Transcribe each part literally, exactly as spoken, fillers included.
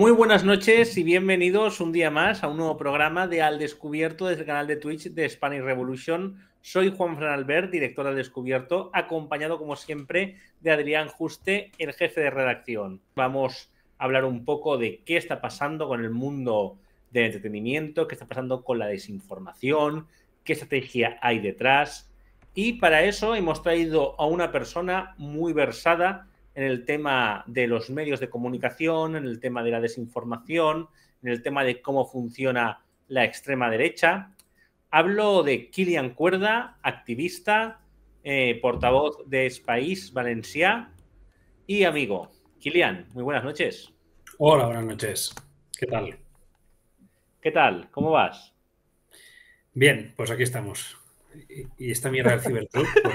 Muy buenas noches y bienvenidos un día más a un nuevo programa de Al Descubierto desde el canal de Twitch de Spanish Revolution. Soy Juan Fran Albert, director de Al Descubierto, acompañado como siempre de Adrián Juste, el jefe de redacción. Vamos a hablar un poco de qué está pasando con el mundo del entretenimiento, qué está pasando con la desinformación, qué estrategia hay detrás. Y para eso hemos traído a una persona muy versada en el tema de los medios de comunicación, en el tema de la desinformación, en el tema de cómo funciona la extrema derecha. Hablo de Kilian Cuerda, activista, eh, portavoz de Es País Valencià y amigo. Kilian, muy buenas noches. Hola, buenas noches. ¿Qué tal? ¿Qué tal? ¿Cómo vas? Bien, pues aquí estamos. Y, y esta mierda del Cybertruck. Pues,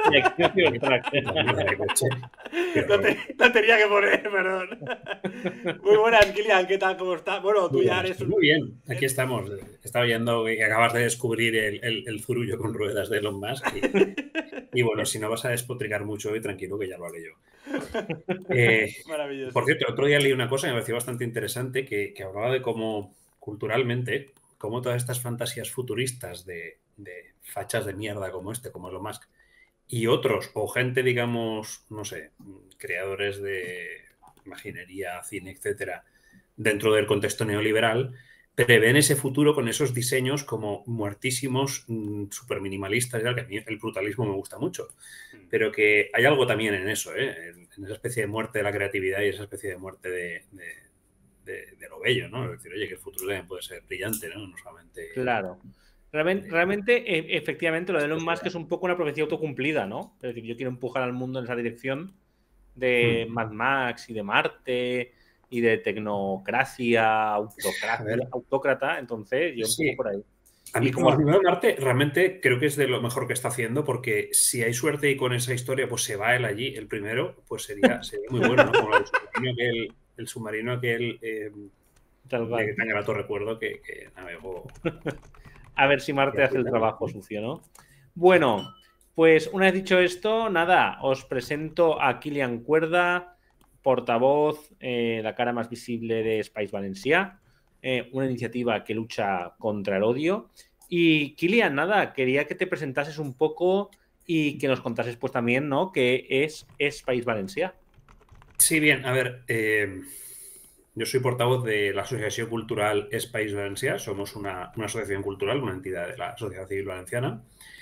la mierda de coche. Lo, te, lo tenía que poner, perdón. Muy buenas, Kilian, ¿qué tal? ¿Cómo estás? Bueno, tú muy, ya buenas, eres un... muy bien, aquí estamos. Estaba viendo que acabas de descubrir el, el, el zurullo con ruedas de Elon Musk. Y, y bueno, si no vas a despotricar mucho hoy, tranquilo que ya lo haré yo. Eh, Maravilloso. Por cierto, el otro día leí una cosa que me pareció bastante interesante que, que hablaba de cómo culturalmente, cómo todas estas fantasías futuristas de, de fachas de mierda como este, como Elon Musk, y otros, o gente, digamos, no sé, creadores de imaginería, cine, etcétera, dentro del contexto neoliberal, prevén ese futuro con esos diseños como muertísimos, súper minimalistas, que a mí el brutalismo me gusta mucho, pero que hay algo también en eso, ¿eh? en esa especie de muerte de la creatividad y esa especie de muerte de, de, de, de lo bello, ¿no? Es decir, oye, que el futuro también puede ser brillante, ¿no? No solamente... Claro. Realmente, realmente e efectivamente, lo de Elon Musk es un poco una profecía autocumplida, ¿no? Es decir, yo quiero empujar al mundo en esa dirección de hmm. Mad Max y de Marte y de tecnocracia, autocracia, autócrata, entonces yo sí. un poco por ahí. A mí, y como como primero Marte, realmente creo que es de lo mejor que está haciendo, porque si hay suerte y con esa historia pues se va él allí, el primero, pues sería, sería muy bueno, ¿no? Como el submarino aquel, el submarino aquel eh, de tan grato recuerdo que, que navegó. A ver si Marte hace el trabajo sucio, ¿no? Bueno, pues una vez dicho esto, nada, os presento a Kilian Cuerda, portavoz, eh, la cara más visible de Es País Valencià, eh, una iniciativa que lucha contra el odio. Y Kilian, nada, quería que te presentases un poco y que nos contases pues también, ¿no?, qué es Es País Valencià. Sí, bien, a ver, eh, yo soy portavoz de la Asociación Cultural Es País Valencià, somos una, una asociación cultural, una entidad de la sociedad civil valenciana.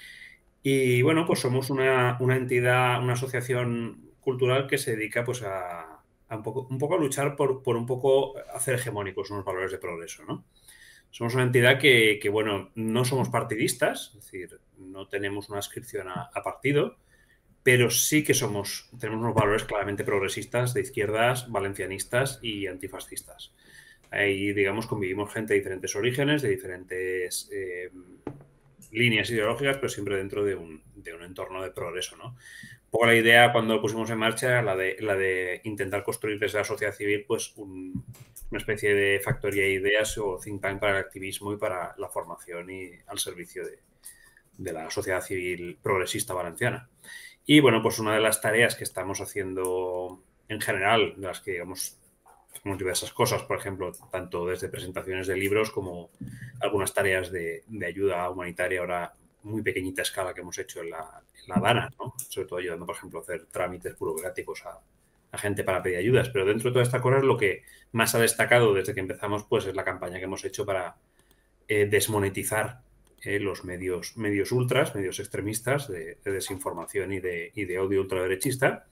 Y bueno, pues somos una, una entidad, una asociación cultural que se dedica pues a, a un, poco, un poco a luchar por, por un poco hacer hegemónicos unos valores de progreso, ¿no? Somos una entidad que, que, bueno, no somos partidistas, es decir, no tenemos una adscripción a, a partido, pero sí que somos, tenemos unos valores claramente progresistas, de izquierdas, valencianistas y antifascistas. Ahí, digamos, convivimos gente de diferentes orígenes, de diferentes eh, líneas ideológicas, pero siempre dentro de un, de un entorno de progreso, ¿no? Un poco la idea cuando lo pusimos en marcha, la de, la de intentar construir desde la sociedad civil pues un, una especie de factoría de ideas o think tank para el activismo y para la formación y al servicio de, de la sociedad civil progresista valenciana. Y bueno, pues una de las tareas que estamos haciendo en general, de las que digamos hacemos diversas cosas, por ejemplo, tanto desde presentaciones de libros como algunas tareas de, de ayuda humanitaria ahora muy pequeñita escala que hemos hecho en la, en la Dana, ¿no? Sobre todo ayudando, por ejemplo, a hacer trámites burocráticos a, a gente para pedir ayudas. Pero dentro de toda esta cosa, lo que más ha destacado desde que empezamos pues es la campaña que hemos hecho para eh, desmonetizar eh, los medios, medios ultras, medios extremistas de, de desinformación y de, y de odio ultraderechista.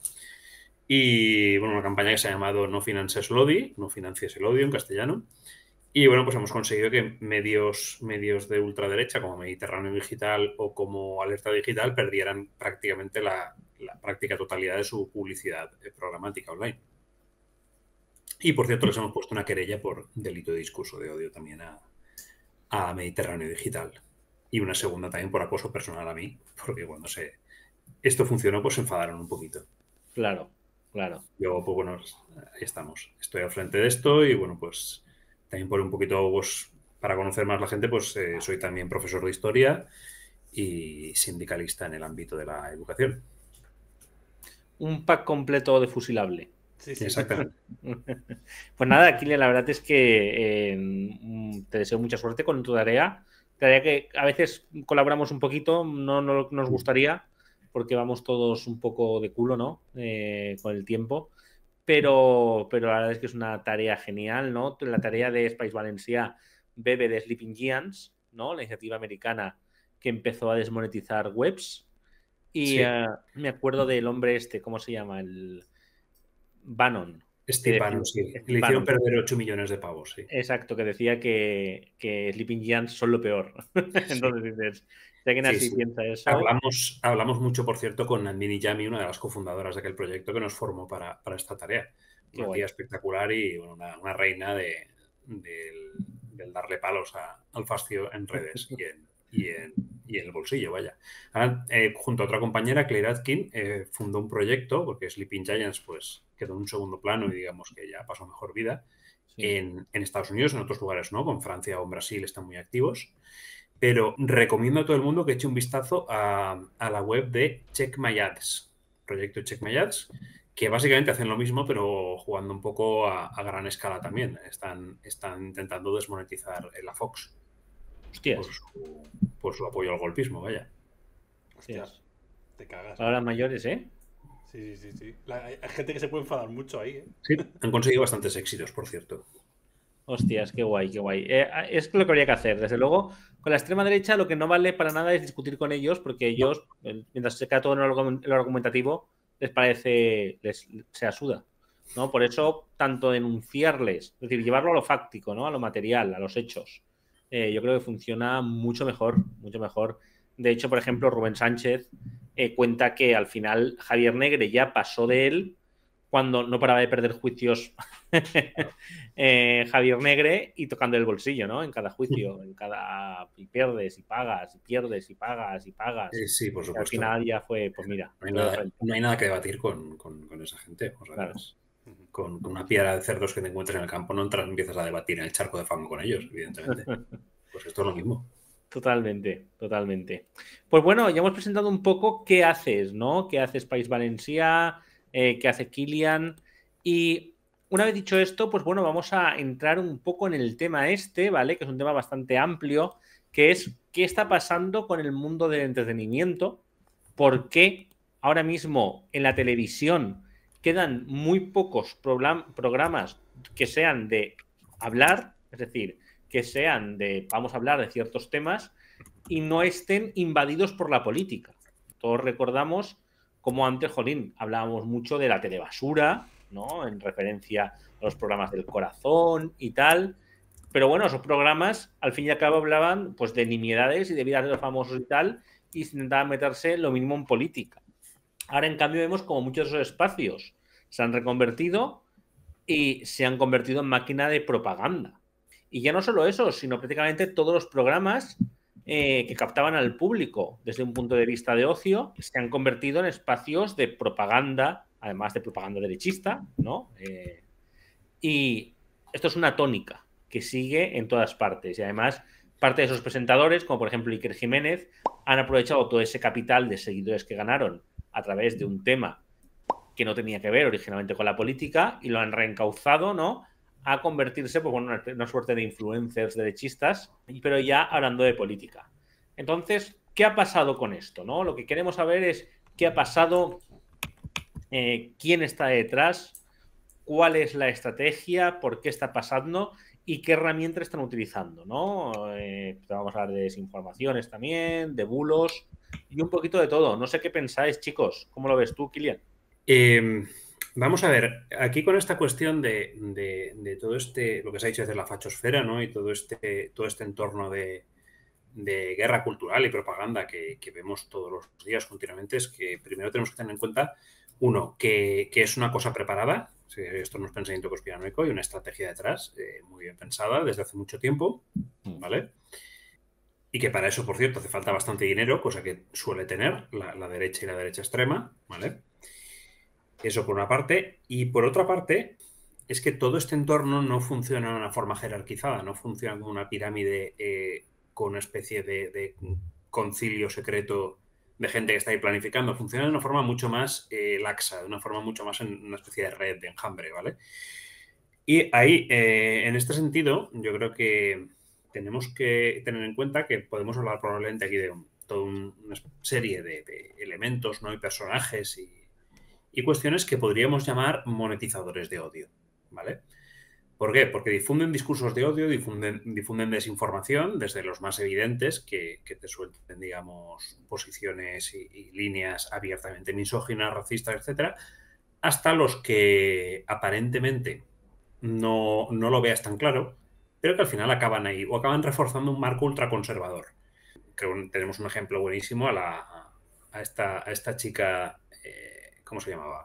Y bueno, una campaña que se ha llamado No financies l'odi, no financies el odio en castellano. Y bueno, pues hemos conseguido que medios, medios de ultraderecha como Mediterráneo Digital o como Alerta Digital perdieran prácticamente la, la práctica totalidad de su publicidad programática online. Y por cierto, les hemos puesto una querella por delito de discurso de odio también a, a Mediterráneo Digital. Y una segunda también por acoso personal a mí, porque cuando se esto funcionó, pues se enfadaron un poquito. Claro, claro. Yo, pues bueno, ahí estamos. Estoy al frente de esto y bueno, pues también por un poquito, pues para conocer más la gente, pues eh, soy también profesor de historia y sindicalista en el ámbito de la educación. Un pack completo de fusilable. Sí, sí. Exactamente. Pues nada, Kilian, la verdad es que eh, te deseo mucha suerte con tu tarea. Tarea que a veces colaboramos un poquito, no, no nos gustaría, porque vamos todos un poco de culo, ¿no? Eh, con el tiempo. Pero, pero la verdad es que es una tarea genial, ¿no? La tarea de Spice Valencia bebe de Sleeping Giants, ¿no? La iniciativa americana que empezó a desmonetizar webs. Y Sí. uh, me acuerdo del hombre este, ¿cómo se llama? El Bannon. Steve Bannon, sí. Steve Le hicieron Bannon. perder ocho millones de pavos, sí. Exacto, que decía que, que Sleeping Giants son lo peor. Entonces dices, si alguien Sí, así sí. piensa eso... Hablamos, hablamos mucho, por cierto, con Admini Yami, una de las cofundadoras de aquel proyecto que nos formó para, para esta tarea. Qué Una guay. tía espectacular y bueno, una, una reina de, del, del darle palos a, al fascio en redes y en, y en, y en el bolsillo, vaya. Ahora, eh, junto a otra compañera, Claire Atkin, eh, fundó un proyecto, porque Sleeping Giants pues, quedó en un segundo plano y digamos que ya pasó mejor vida, Sí. en, en Estados Unidos, en otros lugares no, con Francia o en Brasil están muy activos. Pero recomiendo a todo el mundo que eche un vistazo a, a la web de Check My Ads, proyecto Check My Ads, que básicamente hacen lo mismo, pero jugando un poco a, a gran escala también. Están, están intentando desmonetizar la Fox Hostias. por su, por su apoyo al golpismo, vaya. Hostia, Hostias. te cagas. Palabras mayores, ¿eh? Sí, sí, sí. sí. La- hay hay gente que se puede enfadar mucho ahí, ¿eh? Sí, han conseguido bastantes éxitos, por cierto. Hostias, qué guay, qué guay. Eh, es lo que habría que hacer. Desde luego, con la extrema derecha lo que no vale para nada es discutir con ellos, porque ellos, el- mientras se queda todo en lo argumen- en lo argumentativo, les parece, les, se asuda, ¿no? Por eso, tanto denunciarles, es decir, llevarlo a lo fáctico, ¿no? A lo material, a los hechos, eh, yo creo que funciona mucho mejor, mucho mejor. De hecho, por ejemplo, Rubén Sánchez eh, cuenta que al final Javier Negre ya pasó de él cuando no paraba de perder juicios eh, Javier Negre y tocando el bolsillo, ¿no? En cada juicio, en cada... y pierdes y pagas, y pierdes y pagas y pagas. Eh, sí, por Y al supuesto. final ya fue, pues mira, No hay lo de nada, frente. no hay nada que debatir con, con- con esa gente. O sea, Claro. es- con, con una piedra de cerdos que te encuentres en el campo no entras, empiezas a debatir en el charco de fango con ellos, evidentemente. Pues esto es lo mismo. Totalmente, totalmente. Pues bueno, ya hemos presentado un poco qué haces, ¿no? ¿Qué hace Spice Valencia? Eh, ¿Qué hace Kilian? Y una vez dicho esto, pues bueno, vamos a entrar un poco en el tema este, ¿vale? Que es un tema bastante amplio, que es qué está pasando con el mundo del entretenimiento, por qué ahora mismo en la televisión quedan muy pocos programas que sean de hablar, es decir, que sean de, vamos a hablar de ciertos temas y no estén invadidos por la política. Todos recordamos como antes, jolín, hablábamos mucho de la telebasura, ¿no? En referencia a los programas del corazón y tal. Pero bueno, esos programas al fin y al cabo hablaban pues de nimiedades y de vidas de los famosos y tal, y se intentaban meterse lo mínimo en política. Ahora, en cambio, vemos como muchos de esos espacios se han reconvertido y se han convertido en máquina de propaganda. Y ya no solo eso, sino prácticamente todos los programas eh, que captaban al público desde un punto de vista de ocio se han convertido en espacios de propaganda, además de propaganda derechista, ¿no? Eh, y esto es una tónica que sigue en todas partes. Y además, parte de esos presentadores, como por ejemplo Iker Jiménez, han aprovechado todo ese capital de seguidores que ganaron a través de un tema que no tenía que ver originalmente con la política y lo han reencauzado, ¿no?, a convertirse pues, en una, una suerte de influencers derechistas, pero ya hablando de política. Entonces, ¿qué ha pasado con esto, no? Lo que queremos saber es qué ha pasado, eh, quién está detrás, cuál es la estrategia, por qué está pasando y qué herramientas están utilizando, ¿no? Eh, vamos a hablar de desinformaciones también, de bulos y un poquito de todo. No sé qué pensáis, chicos. ¿Cómo lo ves tú, Kilian? Eh, vamos a ver, aquí con esta cuestión de, de, de todo este, lo que se ha dicho desde la fachosfera, ¿no? Y todo este, todo este entorno de, de guerra cultural y propaganda que, que vemos todos los días continuamente, es que primero tenemos que tener en cuenta, uno, que, que es una cosa preparada, esto no es pensamiento conspiranoico, y una estrategia detrás, eh, muy bien pensada desde hace mucho tiempo, ¿vale? Y que para eso, por cierto, hace falta bastante dinero, cosa que suele tener la, la derecha y la derecha extrema, ¿vale? Eso por una parte. Y por otra parte, es que todo este entorno no funciona de una forma jerarquizada, no funciona como una pirámide eh, con una especie de, de concilio secreto de gente que está ahí planificando, funciona de una forma mucho más eh, laxa, de una forma mucho más en una especie de red, de enjambre, ¿vale? Y ahí, eh, en este sentido, yo creo que tenemos que tener en cuenta que podemos hablar probablemente aquí de un, toda un, una serie de, de elementos, ¿no? Y personajes y, y cuestiones que podríamos llamar monetizadores de odio, ¿vale? ¿Por qué? Porque difunden discursos de odio, difunden, difunden desinformación, desde los más evidentes, que, que te suelten, digamos, posiciones y, y líneas abiertamente misóginas, racistas, etcétera, hasta los que aparentemente no, no lo veas tan claro, pero que al final acaban ahí, o acaban reforzando un marco ultraconservador. Creo que tenemos un ejemplo buenísimo a, la, a, esta, a esta chica, eh, ¿cómo se llamaba?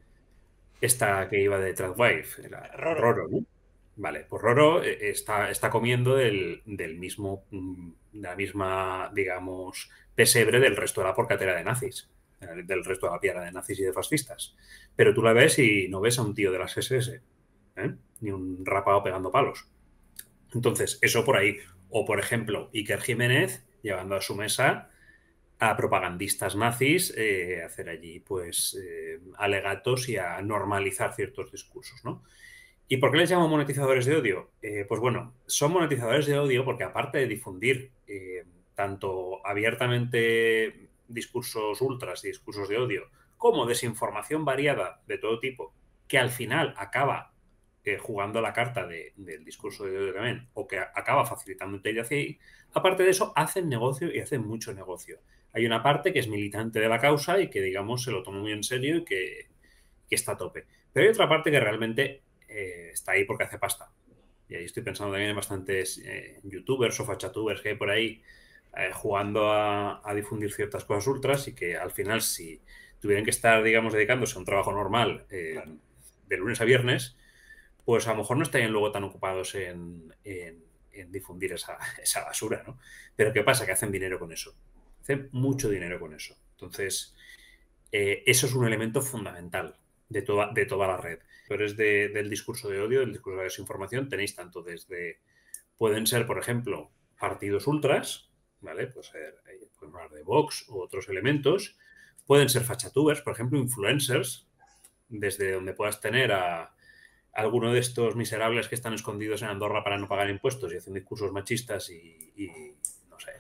Esta que iba de Tradwife, era Roro. Roro, ¿no? Vale, pues Roro está, está comiendo del, del mismo, de la misma, digamos, pesebre del resto de la porcatera de nazis, del resto de la piedra de nazis y de fascistas. Pero tú la ves y no ves a un tío de las ese ese, ¿eh? Ni un rapado pegando palos. Entonces, eso por ahí. O, por ejemplo, Iker Jiménez llevando a su mesa a propagandistas nazis, eh, hacer allí, pues, eh, alegatos y a normalizar ciertos discursos, ¿no? ¿Y por qué les llamo monetizadores de odio? Eh, pues bueno, son monetizadores de odio porque aparte de difundir eh, tanto abiertamente discursos ultras y discursos de odio, como desinformación variada de todo tipo, que al final acaba eh, jugando la carta de, del discurso de odio también, o que acaba facilitándote ir hacia ahí, aparte de eso, hacen negocio y hacen mucho negocio. Hay una parte que es militante de la causa y que, digamos, se lo toma muy en serio y que, que está a tope. Pero hay otra parte que realmente Eh, está ahí porque hace pasta. Y ahí estoy pensando también en bastantes eh, youtubers o fachatubers que hay por ahí eh, jugando a, a difundir ciertas cosas ultras y que al final, si tuvieran que estar, digamos, dedicándose a un trabajo normal eh, claro. de lunes a viernes, pues a lo mejor no estarían luego tan ocupados en, en, en difundir esa, esa basura, ¿no? Pero ¿qué pasa? Que hacen dinero con eso. Hacen mucho dinero con eso. Entonces, eh, eso es un elemento fundamental de toda, de toda la red. Pero es de, del discurso de odio, del discurso de desinformación, tenéis tanto desde, pueden ser, por ejemplo, partidos ultras, ¿vale? Puede ser, podemos hablar de Vox u otros elementos, pueden ser fachatubers, por ejemplo, influencers, desde donde puedas tener a alguno de estos miserables que están escondidos en Andorra para no pagar impuestos y hacen discursos machistas y, y no sé,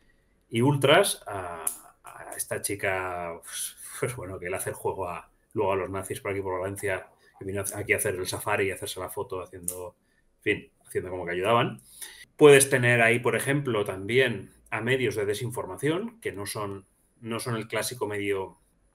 y ultras, a, a esta chica, pues, pues bueno, que le hace el juego a, luego a los nazis por aquí por Valencia, que vino aquí a hacer el safari y hacerse la foto haciendo, en fin, haciendo como que ayudaban. Puedes tener ahí, por ejemplo, también a medios de desinformación, que no son, no son el clásico medio,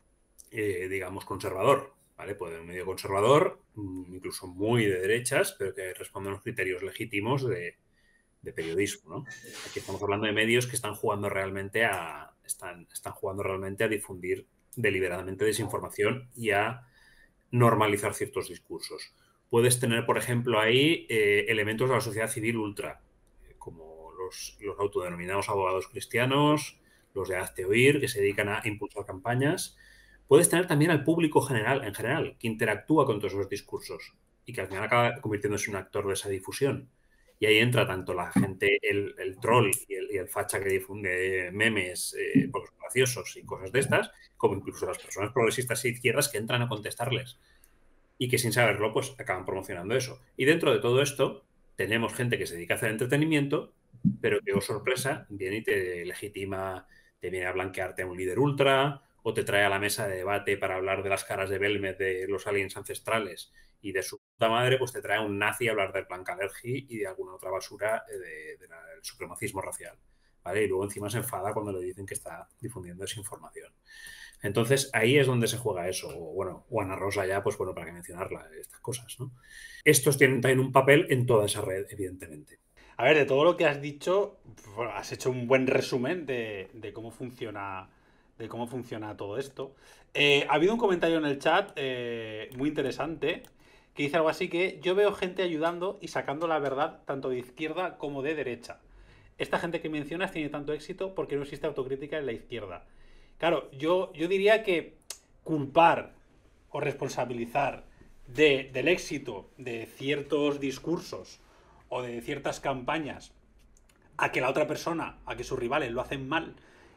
eh, digamos, conservador, ¿vale? Puede ser un medio conservador, incluso muy de derechas, pero que responden a los criterios legítimos de, de periodismo, ¿no? Aquí estamos hablando de medios que están jugando realmente a, están, están jugando realmente a difundir deliberadamente desinformación y a normalizar ciertos discursos. Puedes tener, por ejemplo, ahí eh, elementos de la sociedad civil ultra, eh, como los, los autodenominados abogados cristianos, los de hazte oír, que se dedican a impulsar campañas. Puedes tener también al público general, en general, que interactúa con todos esos discursos y que al final acaba convirtiéndose en un actor de esa difusión. Y ahí entra tanto la gente, el, el troll y el, y el facha que difunde memes eh, porque son graciosos y cosas de estas, como incluso las personas progresistas e izquierdas que entran a contestarles y que sin saberlo pues acaban promocionando eso. Y dentro de todo esto tenemos gente que se dedica a hacer entretenimiento, pero que, oh sorpresa, viene y te legitima, te viene a blanquearte a un líder ultra o te trae a la mesa de debate para hablar de las caras de Belmez de los aliens ancestrales y de su puta madre, pues te trae a un nazi a hablar del plan Kalergi y de alguna otra basura de, de, de la, del supremacismo racial, ¿vale? Y luego encima se enfada cuando le dicen que está difundiendo desinformación. Entonces, ahí es donde se juega eso. O, bueno, o Ana Rosa ya, pues bueno, para qué mencionarla, estas cosas, ¿no? Estos tienen también un papel en toda esa red, evidentemente. A ver, de todo lo que has dicho, bueno, has hecho un buen resumen de, de cómo funciona de cómo funciona todo esto. Eh, ha habido un comentario en el chat eh, muy interesante que dice algo así que yo veo gente ayudando y sacando la verdad tanto de izquierda como de derecha. Esta gente que mencionas tiene tanto éxito porque no existe autocrítica en la izquierda. Claro, yo, yo diría que culpar o responsabilizar de, del éxito de ciertos discursos o de ciertas campañas a que la otra persona, a que sus rivales lo hacen mal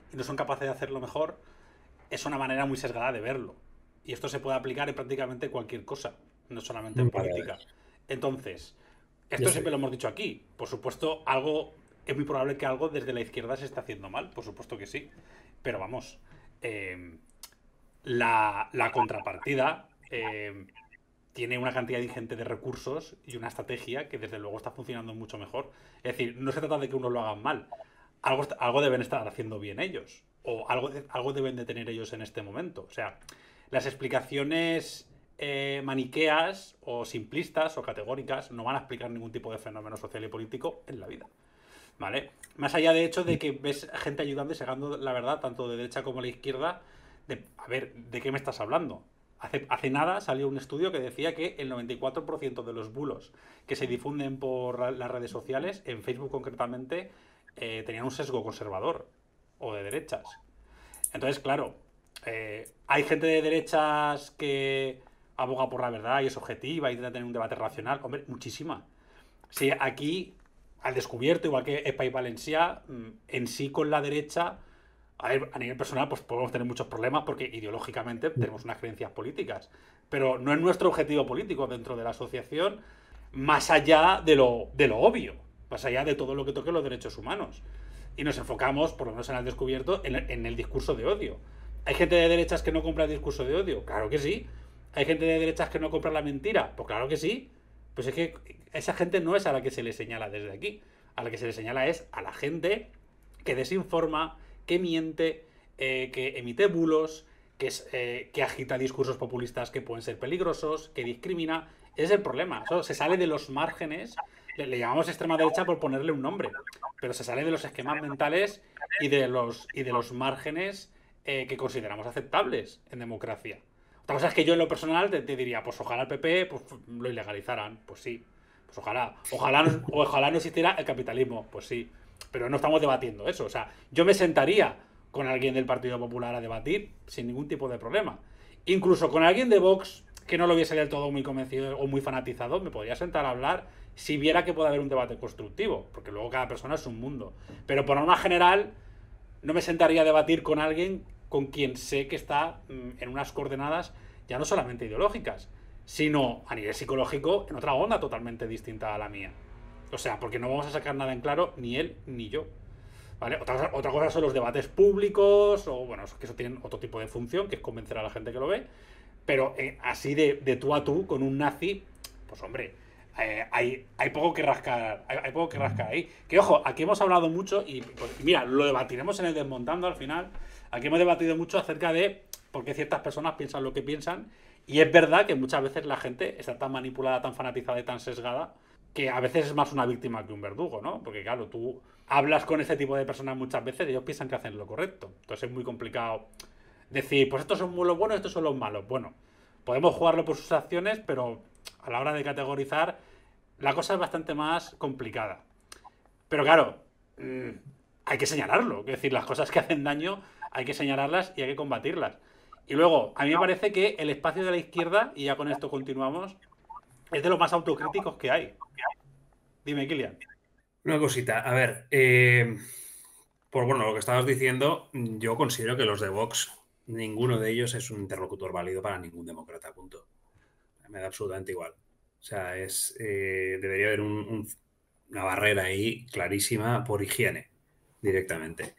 y no son capaces de hacerlo mejor, es una manera muy sesgada de verlo. Y esto se puede aplicar en prácticamente cualquier cosa, no solamente en política. Entonces, esto siempre lo hemos dicho aquí. Por supuesto, algo es muy probable que algo desde la izquierda se esté haciendo mal, por supuesto que sí. Pero vamos, eh, la, la contrapartida eh, tiene una cantidad ingente de recursos y una estrategia que desde luego está funcionando mucho mejor. Es decir, no se trata de que uno lo hagan mal. Algo, algo deben estar haciendo bien ellos. O algo, algo deben de tener ellos en este momento. O sea, las explicaciones eh, maniqueas o simplistas o categóricas no van a explicar ningún tipo de fenómeno social y político en la vida. ¿Vale? Más allá de hecho de que ves gente ayudando y sacando la verdad, tanto de derecha como de la izquierda, de, a ver, ¿de qué me estás hablando? Hace, hace nada salió un estudio que decía que el noventa y cuatro por ciento de los bulos que se difunden por las redes sociales, en Facebook concretamente, eh, tenían un sesgo conservador o de derechas. Entonces, claro, eh, hay gente de derechas que aboga por la verdad y es objetiva y intenta tener un debate racional. Hombre, muchísima. Sí, aquí, al descubierto, igual que Espai Valencià, en sí con la derecha, a, ver, a nivel personal, pues podemos tener muchos problemas porque ideológicamente tenemos unas creencias políticas. Pero no es nuestro objetivo político dentro de la asociación, más allá de lo, de lo obvio, más allá de todo lo que toque los derechos humanos. Y nos enfocamos, por lo menos en el descubierto, en el, en el discurso de odio. ¿Hay gente de derechas que no compra el discurso de odio? Claro que sí. ¿Hay gente de derechas que no compra la mentira? Pues claro que sí. Pues es que esa gente no es a la que se le señala desde aquí. A la que se le señala es a la gente que desinforma, que miente, eh, que emite bulos, que, es, eh, que agita discursos populistas que pueden ser peligrosos, que discrimina. Ese es el problema. Eso se sale de los márgenes. Le, le llamamos extrema derecha por ponerle un nombre. Pero se sale de los esquemas mentales y de los, y de los márgenes eh, que consideramos aceptables en democracia. Otra cosa es que yo en lo personal te, te diría, pues ojalá el P P pues, lo ilegalizaran. Pues sí. Pues ojalá. Ojalá no, ojalá no existiera el capitalismo. Pues sí. Pero no estamos debatiendo eso. O sea, yo me sentaría con alguien del Partido Popular a debatir sin ningún tipo de problema. Incluso con alguien de Vox que no lo hubiese del todo muy convencido o muy fanatizado, me podría sentar a hablar si viera que puede haber un debate constructivo. Porque luego cada persona es un mundo. Pero por norma general, no me sentaría a debatir con alguien con quien sé que está mm, en unas coordenadas ya no solamente ideológicas, sino a nivel psicológico en otra onda totalmente distinta a la mía. O sea, porque no vamos a sacar nada en claro ni él ni yo. ¿Vale? Otra, otra cosa son los debates públicos, o bueno, que eso tienen otro tipo de función, que es convencer a la gente que lo ve. Pero eh, así de, de tú a tú, con un nazi, pues hombre, eh, hay, hay poco que rascar, hay, hay poco que rascar ahí. Que ojo, aquí hemos hablado mucho, y pues, mira, lo debatiremos en el Desmontando al final. Aquí hemos debatido mucho acerca de por qué ciertas personas piensan lo que piensan. Y es verdad que muchas veces la gente está tan manipulada, tan fanatizada y tan sesgada, que a veces es más una víctima que un verdugo, ¿no? Porque claro, tú hablas con este tipo de personas muchas veces y ellos piensan que hacen lo correcto. Entonces es muy complicado decir, pues estos son los buenos, estos son los malos. Bueno, podemos jugarlo por sus acciones, pero a la hora de categorizar, la cosa es bastante más complicada. Pero claro, mmm, hay que señalarlo. Es decir, las cosas que hacen daño hay que señalarlas y hay que combatirlas. Y luego, a mí me parece que el espacio de la izquierda, y ya con esto continuamos, es de los más autocríticos que hay. Dime, Kilian. Una cosita, a ver, eh, por bueno, lo que estabas diciendo, yo considero que los de Vox, ninguno de ellos es un interlocutor válido para ningún demócrata, punto. Me da absolutamente igual. O sea, es eh, debería haber un, un, una barrera ahí clarísima por higiene, directamente.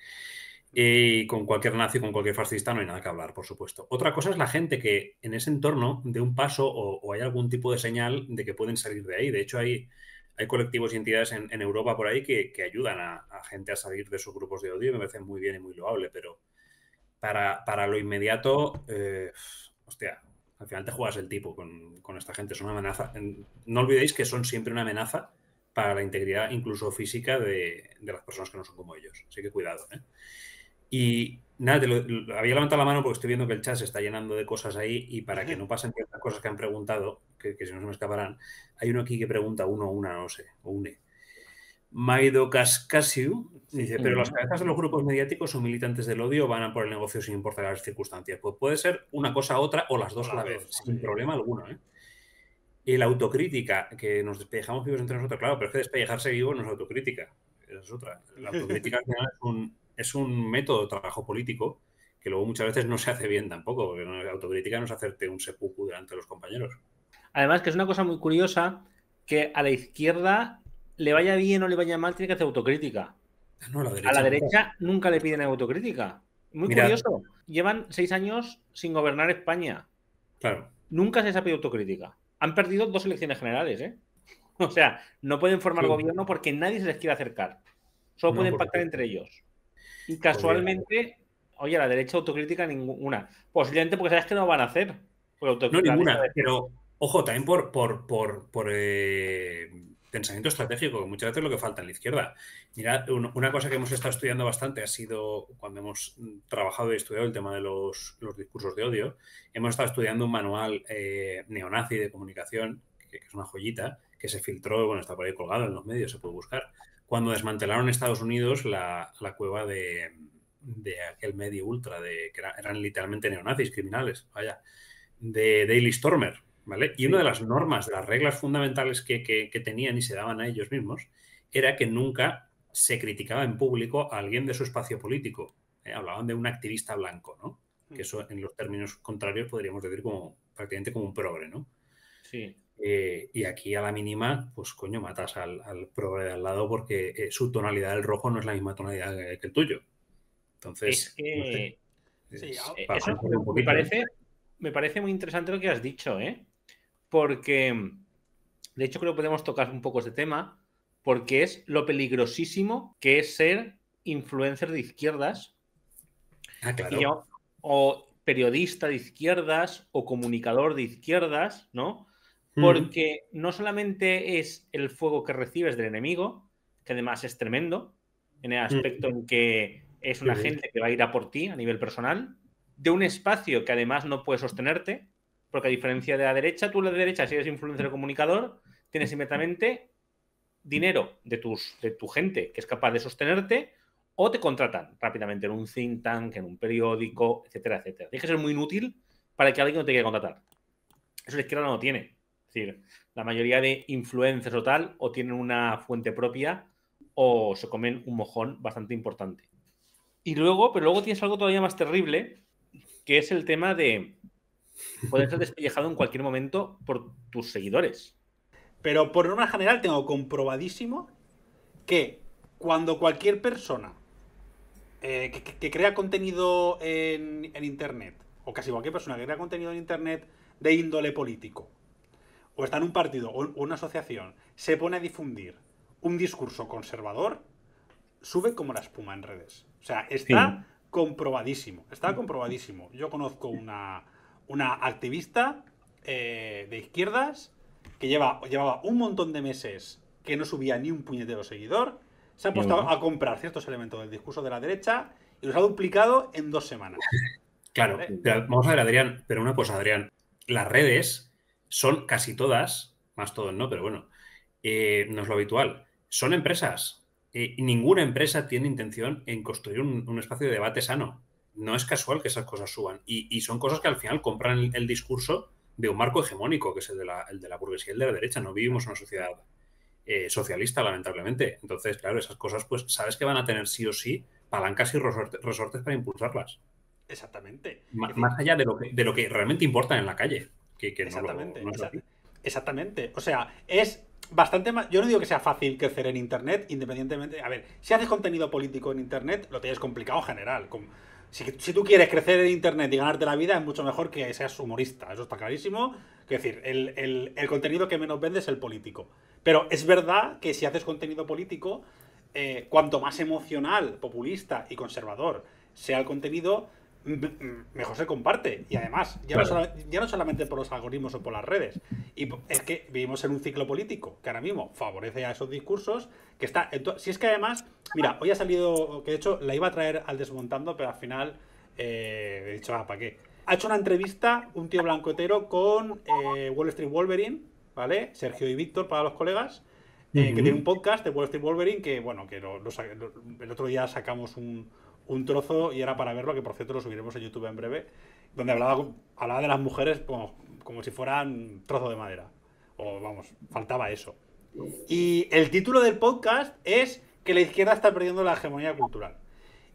Y con cualquier nazi, con cualquier fascista no hay nada que hablar, por supuesto. Otra cosa es la gente que en ese entorno dé un paso o, o hay algún tipo de señal de que pueden salir de ahí. De hecho, hay, hay colectivos y entidades en, en Europa por ahí que, que ayudan a, a gente a salir de sus grupos de odio y me parece muy bien y muy loable, pero para, para lo inmediato, eh, hostia, al final te juegas el tipo con, con esta gente. Es una amenaza. No olvidéis que son siempre una amenaza para la integridad, incluso física, de, de las personas que no son como ellos. Así que cuidado, ¿eh? Y nada, te lo, lo, había levantado la mano porque estoy viendo que el chat se está llenando de cosas ahí y para que no pasen ciertas cosas que han preguntado, que, que si no se me escaparán, hay uno aquí que pregunta uno o una, no sé, o une. Maido Cascasiu dice, pero las cabezas de los grupos mediáticos o militantes del odio van a por el negocio sin importar las circunstancias. Pues puede ser una cosa u otra o las dos a la vez, sin sí. problema alguno, ¿eh? Y la autocrítica, que nos despellejamos vivos entre nosotros, claro, pero es que despellejarse vivo no es autocrítica, esa es otra. La autocrítica al final es un... es un método de trabajo político que luego muchas veces no se hace bien tampoco, porque la autocrítica no es hacerte un seppuku delante de los compañeros. Además, que es una cosa muy curiosa que a la izquierda le vaya bien o le vaya mal, tiene que hacer autocrítica. No, la derecha a la nunca. derecha nunca le piden autocrítica. Muy Mirad. curioso. Llevan seis años sin gobernar España. Claro. Nunca se les ha pedido autocrítica. Han perdido dos elecciones generales, ¿eh? O sea, no pueden formar Sí. gobierno porque nadie se les quiere acercar. Solo No, pueden por pactar supuesto. entre ellos. Y casualmente, oye, a la derecha autocrítica ninguna. Posiblemente porque sabes que no van a hacer. Porque No, la ninguna. lista de- Pero, ojo, también por, por, por, por eh, pensamiento estratégico, que muchas veces es lo que falta en la izquierda. Mira, un- una cosa que hemos estado estudiando bastante ha sido cuando hemos mm, trabajado y estudiado el tema de los, los discursos de odio. Hemos estado estudiando un manual eh, neonazi de comunicación, que, que es una joyita, que se filtró, bueno, está por ahí colgado en los medios, se puede buscar, cuando desmantelaron en Estados Unidos la, la cueva de, de aquel medio ultra, de, que era- eran literalmente neonazis, criminales, vaya, de Daily Stormer, ¿vale? Y Sí. una de las normas, de las reglas fundamentales que, que, que tenían y se daban a ellos mismos, era que nunca se criticaba en público a alguien de su espacio político. ¿eh? Hablaban de un activista blanco, ¿no? Que eso, en los términos contrarios, podríamos decir como prácticamente como un progre, ¿no? Sí. Eh, y aquí a la mínima, pues coño, matas al, al progre de al lado porque eh, su tonalidad del rojo no es la misma tonalidad que, que el tuyo. Entonces, Es que no sé, Sí, es a- para eso pensarlo un me poquito, parece, ¿eh? me parece muy interesante lo que has dicho, ¿eh? Porque, de hecho, creo que podemos tocar un poco este tema, porque es lo peligrosísimo que es ser influencer de izquierdas Ah, y claro. yo- o periodista de izquierdas o comunicador de izquierdas, ¿no? Mm. Porque no solamente es el fuego que recibes del enemigo, que además es tremendo, en el aspecto en que es una Sí, sí. gente que va a ir a por ti a nivel personal, de un espacio que además no puede sostenerte, porque a diferencia de la derecha, tú la derecha, si eres influencer o comunicador, tienes inmediatamente dinero de, tus, de tu gente que es capaz de sostenerte, o te contratan rápidamente en un think tank, en un periódico, etcétera, etcétera. Tienes que ser muy inútil para que alguien no te quiera contratar. Eso la izquierda no lo tiene. Es decir, la mayoría de influencers o tal, o tienen una fuente propia, o se comen un mojón bastante importante. Y luego, pero luego tienes algo todavía más terrible, que es el tema de poder ser despellejado en cualquier momento por tus seguidores. Pero por norma general tengo comprobadísimo que cuando cualquier persona eh, que, que- que crea contenido en, en Internet, o casi cualquier persona que crea contenido en Internet de índole político, o está en un partido o en una asociación, se pone a difundir un discurso conservador, sube como la espuma en redes. O sea, está Sí. comprobadísimo. Está comprobadísimo. Yo conozco una, una activista eh, de izquierdas que lleva, llevaba un montón de meses que no subía ni un puñetero seguidor. Se ha puesto Bueno. a comprar ciertos elementos del discurso de la derecha y los ha duplicado en dos semanas. Claro, ¿Vale? pero vamos a ver, Adrián, pero una cosa, Adrián, las redes son casi todas, más todas no, pero bueno, eh, no es lo habitual, son empresas. Eh, y ninguna empresa tiene intención en construir un, un espacio de debate sano. No es casual que esas cosas suban. Y, y son cosas que al final compran el, el discurso de un marco hegemónico, que es el de la, el de la burguesía y el de la derecha. No vivimos en una sociedad eh, socialista, lamentablemente. Entonces, claro, esas cosas, pues sabes que van a tener sí o sí palancas y resorte- resortes para impulsarlas. Exactamente. Ma- Es Más decir, allá de lo que, de lo que realmente importa en la calle, que, que no, lo, exactamente. no es exa- así. Exactamente. O sea, es bastante más. Yo no digo que sea fácil crecer en Internet, independientemente. A ver, si haces contenido político en Internet, lo tienes complicado en general. Con- Si, si tú quieres crecer en Internet y ganarte la vida, es mucho mejor que seas humorista. Eso está clarísimo. Es decir, el, el- el contenido que menos vende es el político. Pero es verdad que si haces contenido político, eh, cuanto más emocional, populista y conservador sea el contenido, m- m- mejor se comparte. Y además, ya, no Claro. sola- ya no solamente por los algoritmos o por las redes. Y po- es que vivimos en un ciclo político que ahora mismo favorece a esos discursos. Que está. en to- Si es que además, mira, hoy ha salido. Que de hecho la iba a traer al desmontando, pero al final eh, he dicho, ah, ¿para qué? Ha hecho una entrevista un tío blanco hetero con eh, Wall Street Wolverine, ¿vale? Sergio y Víctor para los colegas. eh, que tiene un podcast de Wall Street Wolverine que, bueno, que lo- lo sa- lo- el otro día sacamos un, un trozo y era para verlo, que por cierto lo subiremos a YouTube en breve, donde hablaba, hablaba de las mujeres como, como si fueran trozo de madera. O vamos, faltaba eso. Y el título del podcast es que la izquierda está perdiendo la hegemonía cultural.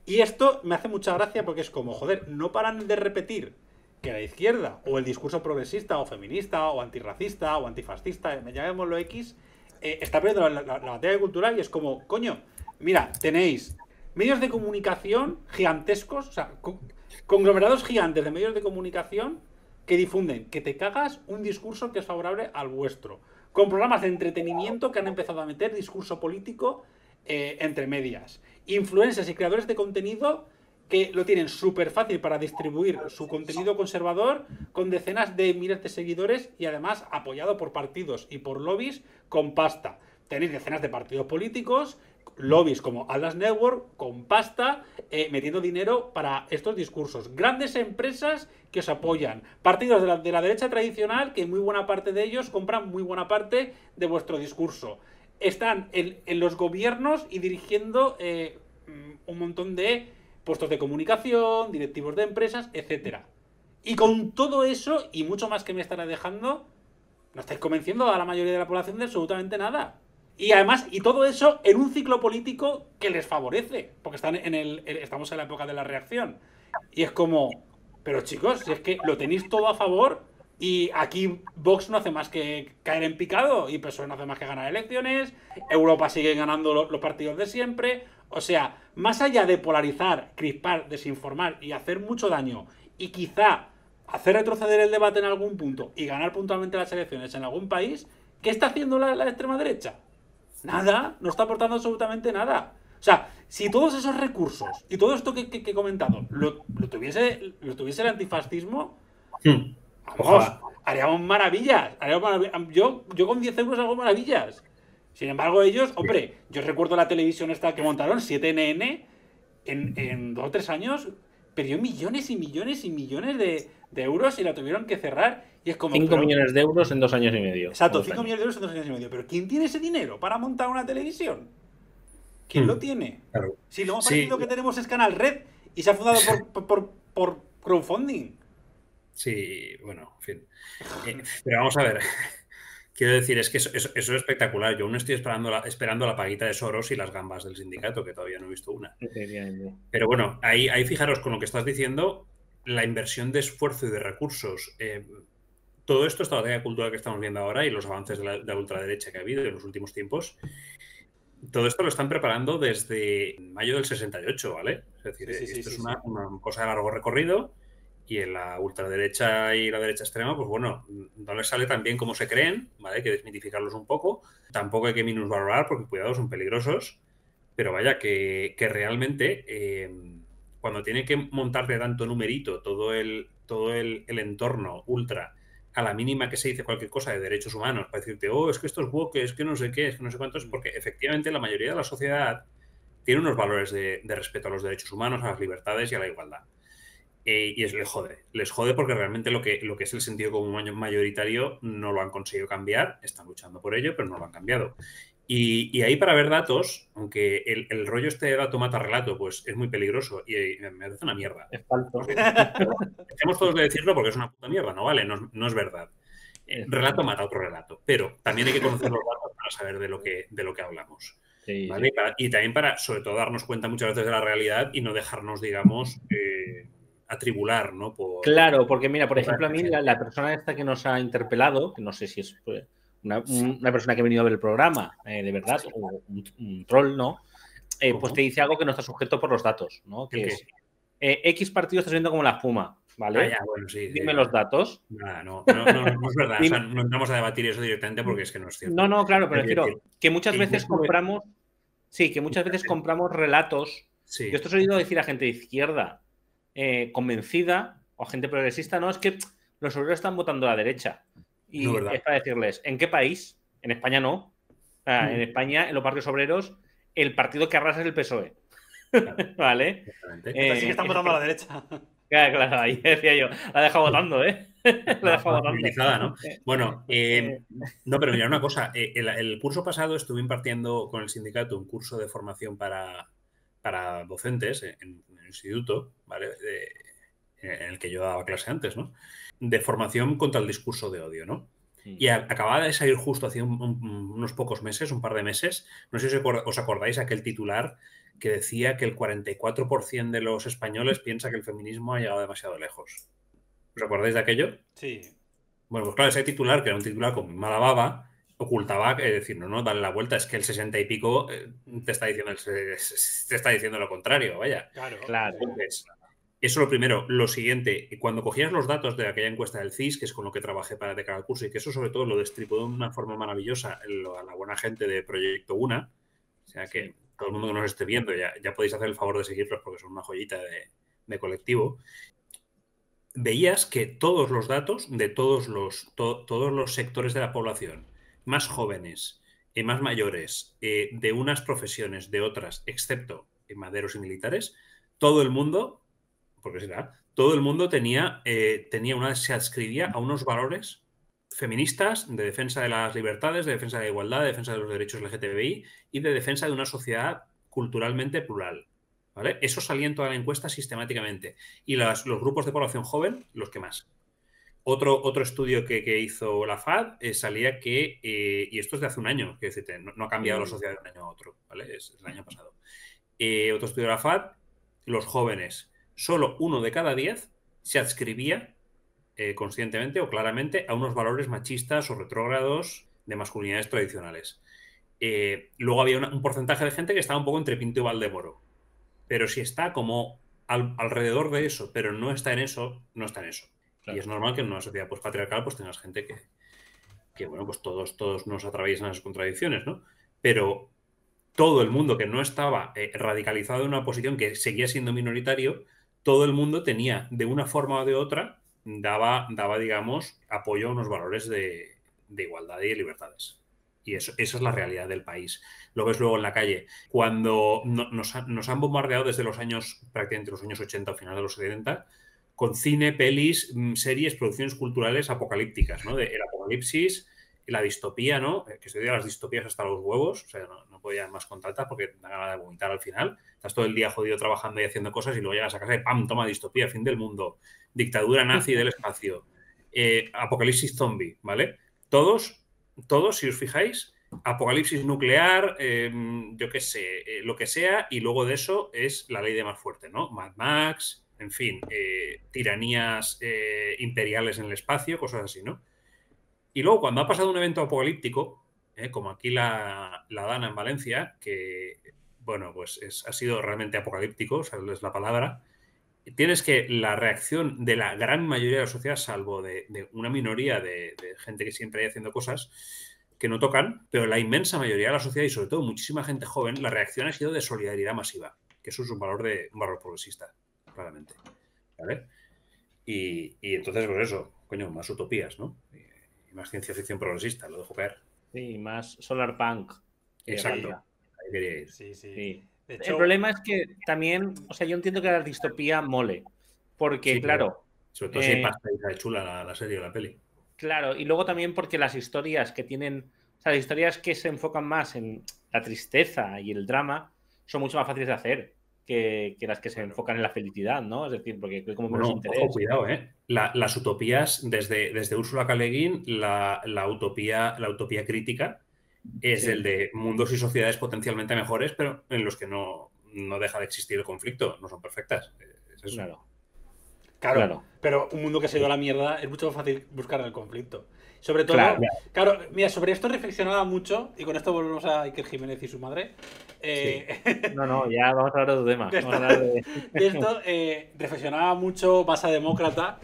Y esto me hace mucha gracia porque es como, joder, no paran de repetir que la izquierda, o el discurso progresista, o feminista, o antirracista, o antifascista, llamémoslo X, eh, está perdiendo la, la, la batalla cultural y es como, coño, mira, tenéis medios de comunicación gigantescos, o sea, con, conglomerados gigantes de medios de comunicación que difunden que te cagas un discurso que es favorable al vuestro, con programas de entretenimiento que han empezado a meter discurso político eh, entre medias, influencers y creadores de contenido que lo tienen súper fácil para distribuir su contenido conservador con decenas de miles de seguidores y además apoyado por partidos y por lobbies con pasta. Tenéis decenas de partidos políticos, lobbies como Atlas Network, con pasta, eh, metiendo dinero para estos discursos. Grandes empresas que os apoyan. Partidos de la, de la derecha tradicional que muy buena parte de ellos compran muy buena parte de vuestro discurso. Están en, en los gobiernos y dirigiendo eh, un montón de puestos de comunicación, directivos de empresas, etcétera. Y con todo eso, y mucho más que me estará dejando, no estáis convenciendo a la mayoría de la población de absolutamente nada. Y además, y todo eso en un ciclo político que les favorece, porque están en el, estamos en la época de la reacción. Y es como, pero chicos, si es que lo tenéis todo a favor y aquí Vox no hace más que caer en picado y P S O E no hace más que ganar elecciones, Europa sigue ganando los partidos de siempre. O sea, más allá de polarizar, crispar, desinformar y hacer mucho daño y quizá hacer retroceder el debate en algún punto y ganar puntualmente las elecciones en algún país, ¿qué está haciendo la, la extrema derecha? Nada, no está aportando absolutamente nada. O sea, si todos esos recursos y todo esto que, que, que he comentado lo, lo, tuviese, lo tuviese el antifascismo, hmm. vamos, haríamos maravillas. Haríamos maravillas. Yo, yo con diez euros hago maravillas. Sin embargo, ellos, hombre, yo recuerdo la televisión esta que montaron, siete N N, en, en dos o tres años, perdió millones y millones y millones de, de euros y la tuvieron que cerrar. Y es como, cinco millones de euros en dos años y medio. Exacto, cinco millones de euros en dos años y medio. Pero ¿quién tiene ese dinero para montar una televisión? ¿Quién hmm. lo tiene? Claro. Si lo más parecido sí. que tenemos es Canal Red y se ha fundado por, por, por crowdfunding. Sí, bueno, en fin. Eh, pero vamos a ver. Quiero decir, es que eso, eso, eso es espectacular. Yo aún estoy esperando la, esperando la paguita de Soros y las gambas del sindicato, que todavía no he visto una. Pero bueno, ahí, ahí fijaros con lo que estás diciendo, la inversión de esfuerzo y de recursos. Eh, todo esto, esta batalla cultural que estamos viendo ahora y los avances de la, de la ultraderecha que ha habido en los últimos tiempos, todo esto lo están preparando desde mayo del sesenta y ocho, ¿vale? Es decir, sí, sí, esto sí, es sí, una, sí. una cosa de largo recorrido. Y en la ultraderecha y la derecha extrema, pues bueno, no les sale tan bien como se creen, ¿vale? Hay que desmitificarlos un poco. Tampoco hay que minusvalorar porque, cuidado, son peligrosos. Pero vaya, que, que realmente eh, cuando tiene que montarte tanto numerito todo el, todo el, el entorno ultra, a la mínima que se dice cualquier cosa de derechos humanos, para decirte, oh, es que esto es woke, es que no sé qué, es que no sé cuánto, es porque efectivamente la mayoría de la sociedad tiene unos valores de, de respeto a los derechos humanos, a las libertades y a la igualdad. Eh, y es, les jode, les jode porque realmente lo que, lo que es el sentido común mayoritario no lo han conseguido cambiar, están luchando por ello, pero no lo han cambiado. Y, y ahí para ver datos, aunque el, el rollo este de dato mata relato, pues es muy peligroso y, y me hace una mierda. Es falso. Dejemos todos de decirlo porque es una puta mierda, ¿no? Vale, no, no es verdad. Eh, relato mata otro relato, pero también hay que conocer los datos para saber de lo que, de lo que hablamos. Sí, ¿vale? Sí. Y, para, y también para, sobre todo, darnos cuenta muchas veces de la realidad y no dejarnos, digamos... Eh, atribular, ¿no? Por, claro, porque mira, por ejemplo, a mí la, la persona esta que nos ha interpelado, que no sé si es pues, una, una persona que ha venido a ver el programa, eh, de verdad, o un, un troll, ¿no? Eh, pues te dice algo que no está sujeto por los datos, ¿no? Que es, eh, X partido está subiendo como la espuma, ¿vale? Ah, ya, bueno, sí, Dime sí. los datos. Nah, no, no, no, no es verdad. O sea, no entramos a debatir eso directamente porque es que no es cierto. No, no, claro, pero refiero que muchas veces compramos... Sí, que muchas veces compramos relatos. Sí. Yo esto he oído decir a gente de izquierda Eh, convencida o gente progresista, no, es que los obreros están votando a la derecha y no, es para decirles, ¿en qué país? En España no. O sea, mm. En España, en los barrios obreros, el partido que arrasa es el P S O E. Claro. ¿Vale? Eh, Así que están votando a la derecha. Claro, claro, ahí decía yo, la he dejado votando, ¿eh? La he dejado votando. ¿No? Bueno, eh, no, pero mira, una cosa, eh, el, el curso pasado estuve impartiendo con el sindicato un curso de formación para, para docentes en, en el instituto, ¿vale? De, en el que yo daba clase antes, ¿no? De formación contra el discurso de odio, ¿no? Sí. Y a, acababa de salir justo hace un, un, unos pocos meses, un par de meses, no sé si os acordáis aquel titular que decía que el cuarenta y cuatro por ciento de los españoles piensa que el feminismo ha llegado demasiado lejos. ¿Os acordáis de aquello? Sí. Bueno, pues claro, ese titular, que era un titular con mala baba, ocultaba, es decir, no, no, dale la vuelta, es que el sesenta y pico eh, te está diciendo el, te está diciendo lo contrario, vaya. Claro. Claro. Entonces, eso lo primero. Lo siguiente, cuando cogías los datos de aquella encuesta del C I S, que es con lo que trabajé para de cada curso, y que eso sobre todo lo destripó de una forma maravillosa a la buena gente de Proyecto Una, o sea que sí, todo el mundo que nos esté viendo ya, ya podéis hacer el favor de seguirlos porque son una joyita de, de colectivo. Veías que todos los datos de todos los, to, todos los sectores de la población, más jóvenes, eh, más mayores, eh, de unas profesiones, de otras, excepto en maderos y militares, todo el mundo, porque será, todo el mundo tenía, eh, tenía una, se adscribía a unos valores feministas de defensa de las libertades, de defensa de la igualdad, de defensa de los derechos L G T B I y de defensa de una sociedad culturalmente plural. ¿Vale? Eso salía en toda la encuesta sistemáticamente. Y las, los grupos de población joven, los que más. Otro, otro estudio que, que hizo la F A D eh, salía que, eh, y esto es de hace un año, que decirte, no, no ha cambiado la sociedad de un año a otro, ¿vale? Es, es el año pasado. Eh, otro estudio de la F A D, los jóvenes, solo uno de cada diez se adscribía eh, conscientemente o claramente a unos valores machistas o retrógrados de masculinidades tradicionales. Eh, luego había una, un porcentaje de gente que estaba un poco entre Pinto y Valdemoro. Pero si está como al, alrededor de eso, pero no está en eso, no está en eso. Claro. Y es normal que en una sociedad pues, patriarcal pues tengas gente que, que, bueno, pues todos, todos nos atraviesan esas contradicciones, ¿no? Pero todo el mundo que no estaba eh, radicalizado en una posición que seguía siendo minoritario, todo el mundo tenía, de una forma o de otra, daba, daba digamos, apoyo a unos valores de, de igualdad y de libertades. Y eso, eso es la realidad del país. Lo ves luego en la calle. Cuando no, nos, nos han bombardeado desde los años, prácticamente los años ochenta o final de los setenta, con cine, pelis, series, producciones culturales apocalípticas, ¿no? De el apocalipsis, la distopía, ¿no? Que se dio a las distopías hasta los huevos, o sea, no, no podía más con tantas porque da ganas de vomitar al final. Estás todo el día jodido trabajando y haciendo cosas y luego llegas a casa y ¡pam! Toma, distopía, fin del mundo, dictadura nazi del espacio, eh, apocalipsis zombie, ¿vale? Todos... Todos, si os fijáis, apocalipsis nuclear, eh, yo qué sé, eh, lo que sea, y luego de eso es la ley de más fuerte, ¿no? Mad Max, en fin, eh, tiranías eh, imperiales en el espacio, cosas así, ¿no? Y luego, cuando ha pasado un evento apocalíptico, eh, como aquí la, la Dana en Valencia, que, bueno, pues es, ha sido realmente apocalíptico, o sea, es la palabra, tienes que la reacción de la gran mayoría de la sociedad, salvo de, de una minoría de, de gente que siempre hay haciendo cosas que no tocan, pero la inmensa mayoría de la sociedad y sobre todo muchísima gente joven, la reacción ha sido de solidaridad masiva, que eso es un valor, de, un valor progresista, claramente. ¿Vale? Y, y entonces, por eso, coño, más utopías, ¿no? Y, y más ciencia ficción progresista, lo dejo caer. Sí, más solar punk. Exacto. Ahí quería ir. Sí, sí. Sí. De hecho, el problema es que también, o sea, yo entiendo que la distopía mole, porque, sí, claro... Sobre todo eh, si hay pasta y está chula la, la serie o la peli. Claro, y luego también porque las historias que tienen... O sea, las historias que se enfocan más en la tristeza y el drama son mucho más fáciles de hacer que, que las que se Bueno. enfocan en la felicidad, ¿no? Es decir, porque hay como bueno, menos interés. Ojo, cuidado, ¿eh? La, las utopías, desde, desde Úrsula K. Le Guin, la, la, utopía, la utopía crítica es sí. el de mundos y sociedades potencialmente mejores, pero en los que no, no deja de existir el conflicto, no son perfectas. Es eso. Claro. Claro, claro, pero un mundo que se ha ido a la mierda es mucho más fácil buscar el conflicto. Sobre todo, claro, claro, mira, sobre esto reflexionaba mucho, y con esto volvemos a Iker Jiménez y su madre. Eh, sí. No, no, ya vamos a hablar de tu tema. De esto, de... De esto eh, reflexionaba mucho Masa Demócrata,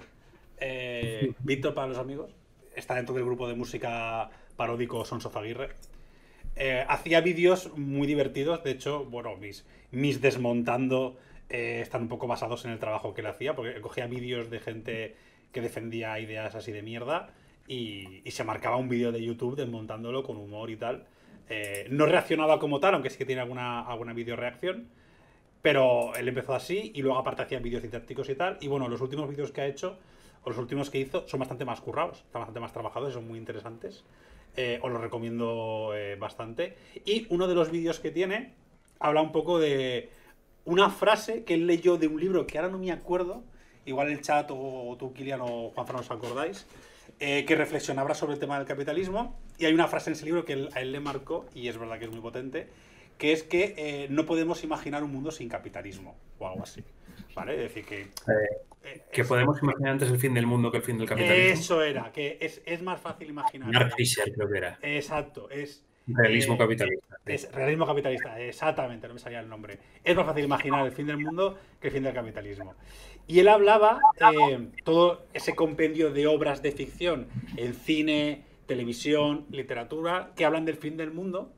eh, Víctor para los amigos, está dentro del grupo de música paródico Sons of Aguirre. Eh, hacía vídeos muy divertidos, de hecho, bueno, mis, mis desmontando eh, están un poco basados en el trabajo que él hacía, porque cogía vídeos de gente que defendía ideas así de mierda y, y se marcaba un vídeo de YouTube desmontándolo con humor y tal. Eh, no reaccionaba como tal, aunque sí que tiene alguna, alguna video reacción, pero él empezó así y luego aparte hacía vídeos didácticos y tal. Y bueno, los últimos vídeos que ha hecho, o los últimos que hizo, son bastante más currados, están bastante más trabajados y son muy interesantes. Eh, os los recomiendo eh, bastante. Y uno de los vídeos que tiene habla un poco de una frase que él leyó de un libro que ahora no me acuerdo, igual el chat o tú, Kilian o Juanfran, os acordáis, eh, que reflexionaba sobre el tema del capitalismo. Y hay una frase en ese libro que él, a él le marcó, y es verdad que es muy potente, que es que eh, no podemos imaginar un mundo sin capitalismo, o algo así. ¿Vale? Es decir, que... Eh, que es, podemos imaginar antes el fin del mundo que el fin del capitalismo. Eso era, que es, es más fácil imaginar. Mark Fisher creo que era. Exacto, es... Realismo eh, capitalista. Sí. Es realismo capitalista, exactamente, no me salía el nombre. Es más fácil imaginar el fin del mundo que el fin del capitalismo. Y él hablaba eh, todo ese compendio de obras de ficción en cine, televisión, literatura, que hablan del fin del mundo.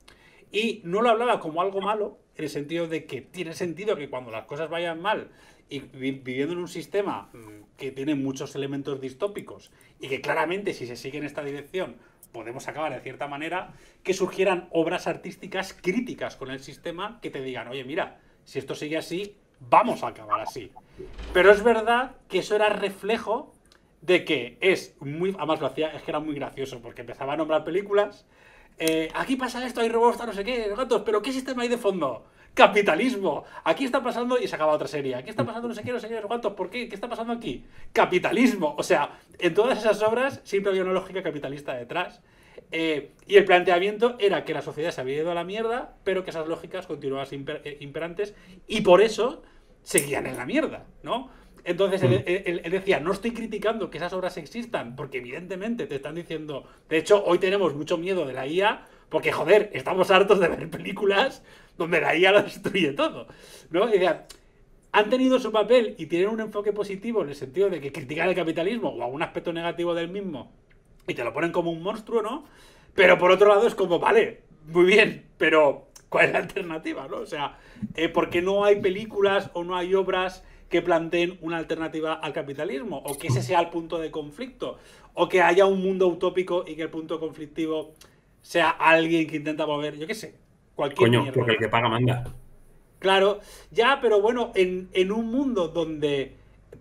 Y no lo hablaba como algo malo, en el sentido de que tiene sentido que cuando las cosas vayan mal y viviendo en un sistema que tiene muchos elementos distópicos y que claramente si se sigue en esta dirección podemos acabar de cierta manera, que surgieran obras artísticas críticas con el sistema que te digan, oye, mira, si esto sigue así, vamos a acabar así. Pero es verdad que eso era reflejo de que es muy... Además lo hacía, es que era muy gracioso, porque empezaba a nombrar películas. Eh, aquí pasa esto, hay robots, no sé qué, gatos, pero ¿qué sistema hay de fondo? Capitalismo. Aquí está pasando, y se acaba otra serie. Aquí está pasando no sé qué, no sé qué, no sé cuántos. ¿Por qué? ¿Qué está pasando aquí? Capitalismo. O sea, en todas esas obras siempre había una lógica capitalista detrás. Eh, y el planteamiento era que la sociedad se había ido a la mierda, pero que esas lógicas continuaban imper, eh, imperantes y por eso seguían en la mierda, ¿no? Entonces él, él, él decía, no estoy criticando que esas obras existan, porque evidentemente te están diciendo... De hecho, hoy tenemos mucho miedo de la I A, porque, joder, estamos hartos de ver películas donde la I A lo destruye todo, ¿no? Y decía, han tenido su papel y tienen un enfoque positivo en el sentido de que critican el capitalismo o algún aspecto negativo del mismo y te lo ponen como un monstruo, ¿no? Pero por otro lado es como, vale, muy bien, pero ¿cuál es la alternativa, no? O sea, eh, ¿por qué no hay películas o no hay obras que planteen una alternativa al capitalismo? O que ese sea el punto de conflicto. O que haya un mundo utópico y que el punto conflictivo sea alguien que intenta mover, yo qué sé, cualquier Coño, mierda, porque ¿no? el que paga manda. Claro, ya, pero bueno, en, en un mundo donde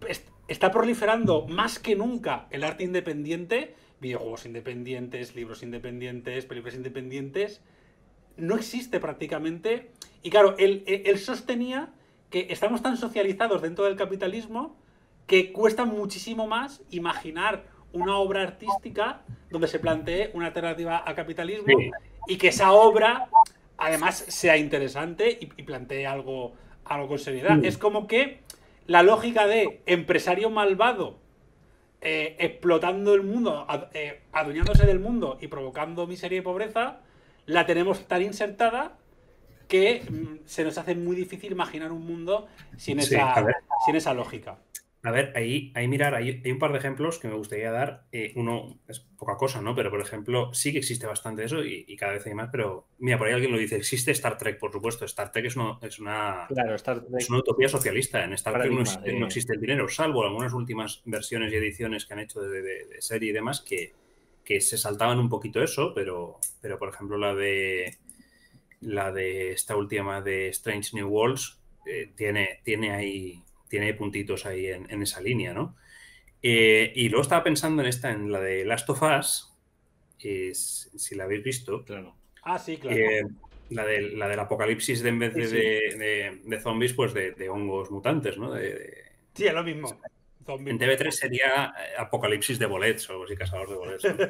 está proliferando más que nunca el arte independiente, videojuegos independientes, libros independientes, películas independientes, no existe prácticamente. Y claro, él, él sostenía que estamos tan socializados dentro del capitalismo que cuesta muchísimo más imaginar una obra artística donde se plantee una alternativa al capitalismo, sí, y que esa obra además sea interesante y, y plantee algo, algo con seriedad. Sí. Es como que la lógica de empresario malvado eh, explotando el mundo, ad, eh, adueñándose del mundo y provocando miseria y pobreza, la tenemos tan insertada que mm, se nos hace muy difícil imaginar un mundo sin esa, sí, sin esa lógica. A ver, ahí, ahí mirar, hay, hay un par de ejemplos que me gustaría dar. Eh, uno es poca cosa, ¿no? Pero, por ejemplo, sí que existe bastante eso y, y cada vez hay más, pero mira, por ahí alguien lo dice, existe Star Trek, por supuesto. Star Trek es, no, es, una, claro, Star Trek. es una utopía socialista. En Star Trek no existe, no existe el dinero, salvo algunas últimas versiones y ediciones que han hecho de, de, de serie y demás que, que se saltaban un poquito eso, pero, pero por ejemplo, la de, la de esta última de Strange New Worlds eh, tiene, tiene ahí... tiene puntitos ahí en, en esa línea, ¿no? Eh, y luego estaba pensando en esta, en la de Last of Us, eh, si la habéis visto. Claro. Ah, sí, claro. Eh, la, de, la del apocalipsis de, en vez de, sí, sí. de, de, de zombies, pues de, de hongos mutantes, ¿no? De, de... Sí, es lo mismo. Zombies. En T V tres sería apocalipsis de bolets o algo así, cazador de bolets, ¿no?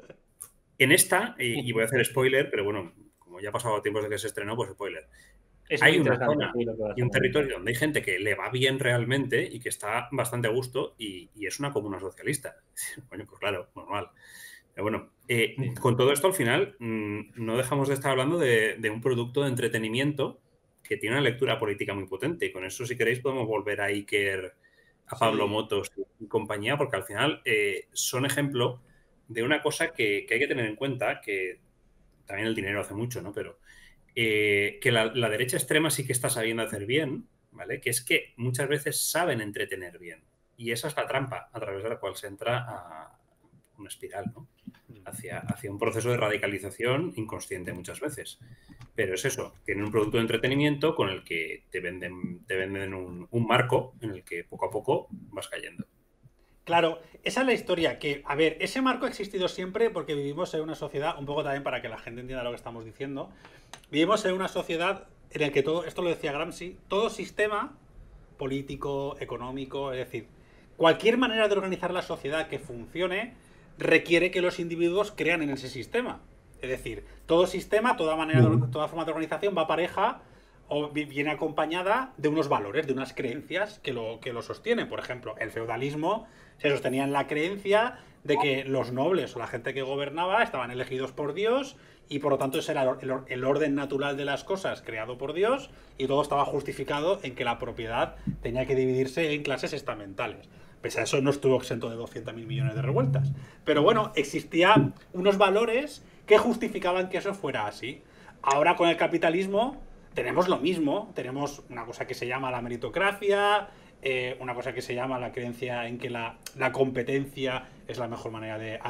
En esta, y, y voy a hacer spoiler, pero bueno, como ya ha pasado tiempo desde que se estrenó, pues spoiler. Es hay una zona y un territorio donde hay gente que le va bien realmente y que está bastante a gusto y, y es una comuna socialista. Bueno, pues claro, normal. Pero bueno, eh, con todo esto al final mmm, no dejamos de estar hablando de, de un producto de entretenimiento que tiene una lectura política muy potente y con eso, si queréis, podemos volver a Iker, a Pablo sí. Motos y compañía, porque al final eh, son ejemplo de una cosa que, que hay que tener en cuenta, que también el dinero hace mucho, ¿no? Pero Eh, que la, la derecha extrema sí que está sabiendo hacer bien, ¿vale? Que es que muchas veces saben entretener bien. Y esa es la trampa a través de la cual se entra a una espiral, ¿no? Hacia, hacia un proceso de radicalización inconsciente muchas veces. Pero es eso, tienen un producto de entretenimiento con el que te venden, te venden un, un marco en el que poco a poco vas cayendo. Claro, esa es la historia, que, a ver, ese marco ha existido siempre porque vivimos en una sociedad, un poco también para que la gente entienda lo que estamos diciendo, vivimos en una sociedad en la que todo, esto lo decía Gramsci, todo sistema político, económico, es decir, cualquier manera de organizar la sociedad que funcione requiere que los individuos crean en ese sistema. Es decir, todo sistema, toda manera, de, toda forma de organización va pareja o viene acompañada de unos valores, de unas creencias que lo, que lo sostienen. Por ejemplo, el feudalismo se sostenía en la creencia de que los nobles o la gente que gobernaba estaban elegidos por Dios y por lo tanto ese era el, el orden natural de las cosas creado por Dios y todo estaba justificado en que la propiedad tenía que dividirse en clases estamentales. Pese a eso no estuvo exento de doscientos mil millones de revueltas. Pero bueno, existían unos valores que justificaban que eso fuera así. Ahora con el capitalismo tenemos lo mismo, tenemos una cosa que se llama la meritocracia, eh, una cosa que se llama la creencia en que la, la competencia es la mejor manera de,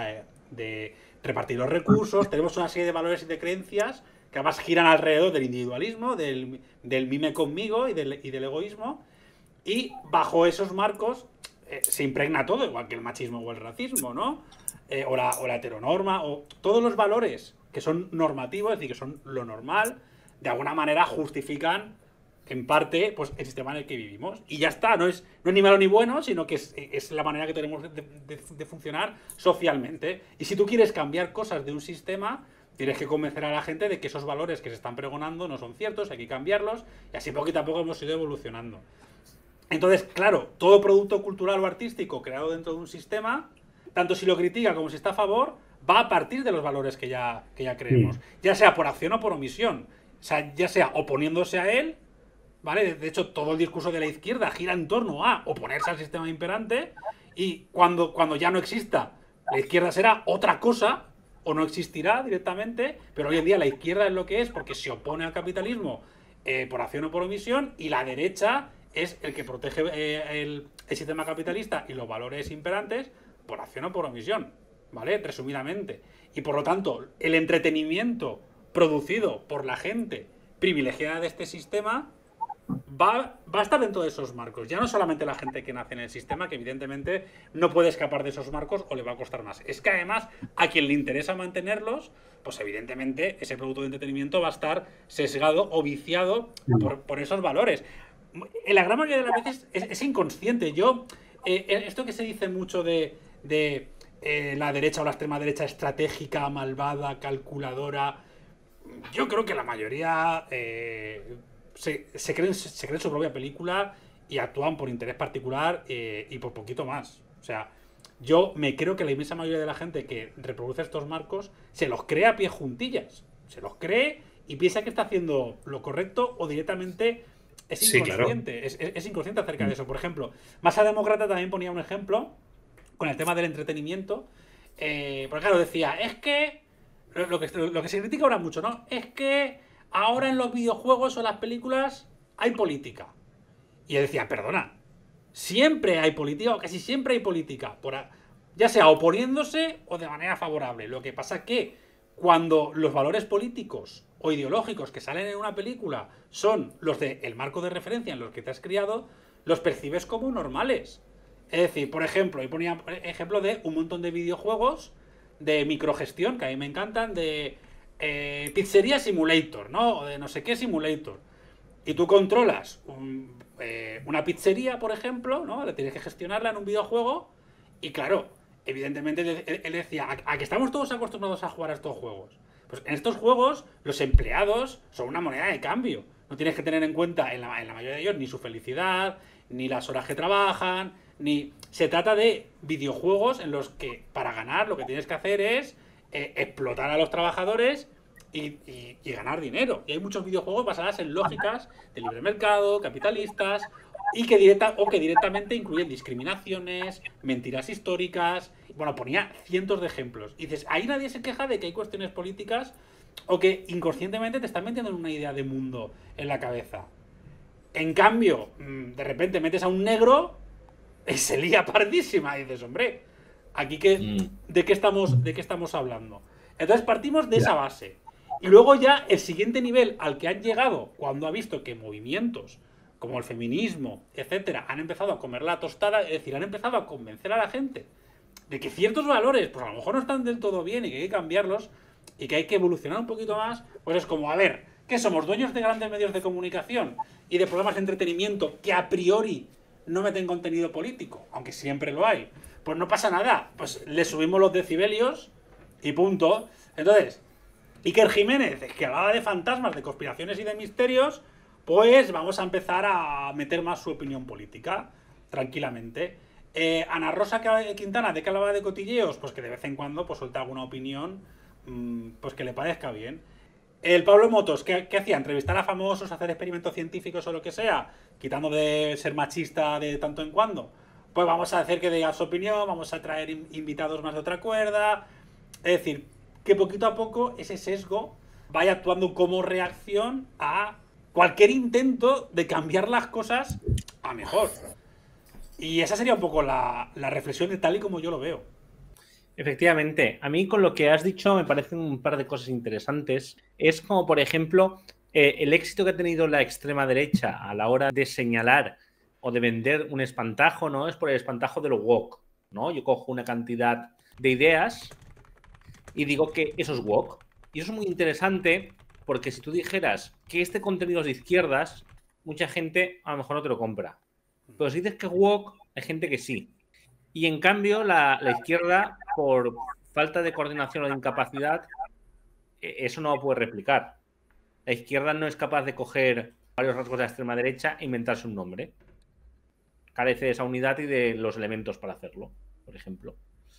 de repartir los recursos, tenemos una serie de valores y de creencias que además giran alrededor del individualismo, del, del mime conmigo y del, y del egoísmo, y bajo esos marcos eh, se impregna todo, igual que el machismo o el racismo, ¿no? Eh, o, la, o la heteronorma, o todos los valores que son normativos, es decir, que son lo normal, de alguna manera justifican en parte pues el sistema en el que vivimos. Y ya está, no es, no es ni malo ni bueno, sino que es, es la manera que tenemos de, de, de funcionar socialmente. Y si tú quieres cambiar cosas de un sistema, tienes que convencer a la gente de que esos valores que se están pregonando no son ciertos, hay que cambiarlos, y así poquito a poco hemos ido evolucionando. Entonces, claro, todo producto cultural o artístico creado dentro de un sistema, tanto si lo critica como si está a favor, va a partir de los valores que ya, que ya creemos. Sí. Ya sea por acción o por omisión. O sea, ya sea oponiéndose a él, ¿vale? De hecho, todo el discurso de la izquierda gira en torno a oponerse al sistema imperante, y cuando, cuando ya no exista, la izquierda será otra cosa, o no existirá directamente, pero hoy en día la izquierda es lo que es porque se opone al capitalismo eh, por acción o por omisión, y la derecha es el que protege eh, el, el sistema capitalista y los valores imperantes por acción o por omisión, ¿vale? Resumidamente. Y por lo tanto, el entretenimiento producido por la gente privilegiada de este sistema va, va a estar dentro de esos marcos. Ya no solamente la gente que nace en el sistema, que evidentemente no puede escapar de esos marcos o le va a costar más. Es que además a quien le interesa mantenerlos, pues evidentemente ese producto de entretenimiento va a estar sesgado o viciado por, por esos valores. En la gran mayoría de las veces es, es inconsciente. Yo, eh, esto que se dice mucho de, de eh, la derecha o la extrema derecha estratégica, malvada, calculadora, yo creo que la mayoría eh, se, se, creen, se creen su propia película y actúan por interés particular eh, y por poquito más. O sea, yo me creo que la inmensa mayoría de la gente que reproduce estos marcos se los cree a pie juntillas. Se los cree y piensa que está haciendo lo correcto o directamente es inconsciente. Sí, claro. es, es, es inconsciente acerca de eso. Por ejemplo, Masa Demócrata también ponía un ejemplo con el tema del entretenimiento. Eh, porque claro, decía, es que Lo que, lo que se critica ahora mucho, ¿no? Es que ahora en los videojuegos o las películas hay política. Y yo decía, perdona, siempre hay política, o casi siempre hay política, por a, ya sea oponiéndose o de manera favorable. Lo que pasa es que cuando los valores políticos o ideológicos que salen en una película son los del marco de referencia en los que te has criado, los percibes como normales. Es decir, por ejemplo, y ponía ejemplo de un montón de videojuegos de microgestión, que a mí me encantan, de eh, Pizzería Simulator, ¿no? O de no sé qué Simulator. Y tú controlas un, eh, una pizzería, por ejemplo, ¿no? Le tienes que gestionarla en un videojuego. Y claro, evidentemente él, él decía, ¿a, a que estamos todos acostumbrados a jugar a estos juegos? Pues en estos juegos los empleados son una moneda de cambio. No tienes que tener en cuenta, en la, en la mayoría de ellos, ni su felicidad, ni las horas que trabajan, ni... Se trata de videojuegos en los que para ganar lo que tienes que hacer es eh, explotar a los trabajadores y, y, y ganar dinero. Y hay muchos videojuegos basados en lógicas de libre mercado, capitalistas, y que directa, o que directamente incluyen discriminaciones, mentiras históricas. Bueno, ponía cientos de ejemplos. Y dices, ahí nadie se queja de que hay cuestiones políticas o que inconscientemente te están metiendo en una idea de mundo en la cabeza. En cambio, de repente metes a un negro y se lía pardísima. Y dices, hombre, aquí que, mm. ¿de qué estamos, de qué estamos hablando? Entonces partimos de yeah. esa base. Y luego ya el siguiente nivel al que han llegado cuando ha visto que movimientos como el feminismo, etcétera, han empezado a comer la tostada, es decir, han empezado a convencer a la gente de que ciertos valores, pues a lo mejor no están del todo bien y que hay que cambiarlos y que hay que evolucionar un poquito más, pues es como, a ver, ¿qué somos? ¿Dueños de grandes medios de comunicación y de programas de entretenimiento que a priori no meten contenido político, aunque siempre lo hay? Pues no pasa nada, pues le subimos los decibelios y punto. Entonces, Iker Jiménez, que hablaba de fantasmas, de conspiraciones y de misterios, pues vamos a empezar a meter más su opinión política, tranquilamente. Eh, Ana Rosa Quintana, ¿de qué hablaba de cotilleos? Pues que de vez en cuando pues suelta alguna opinión mmm, pues que le parezca bien. El Pablo Motos, ¿qué, ¿qué hacía? ¿Entrevistar a famosos, hacer experimentos científicos o lo que sea? Quitando de ser machista de tanto en cuando. Pues vamos a hacer que diga su opinión, vamos a traer invitados más de otra cuerda. Es decir, que poquito a poco ese sesgo vaya actuando como reacción a cualquier intento de cambiar las cosas a mejor. Y esa sería un poco la, la reflexión de tal y como yo lo veo. Efectivamente, a mí con lo que has dicho me parecen un par de cosas interesantes. Es como, por ejemplo, eh, el éxito que ha tenido la extrema derecha a la hora de señalar o de vender un espantajo, ¿no? Es por el espantajo de lo woke, ¿no? Yo cojo una cantidad de ideas y digo que eso es woke. Y eso es muy interesante porque si tú dijeras que este contenido es de izquierdas, mucha gente a lo mejor no te lo compra. Pero si dices que es woke, hay gente que sí. Y en cambio, la, la izquierda, por falta de coordinación o de incapacidad, eso no lo puede replicar. La izquierda no es capaz de coger varios rasgos de la extrema derecha e inventarse un nombre. Carece de esa unidad y de los elementos para hacerlo, por ejemplo.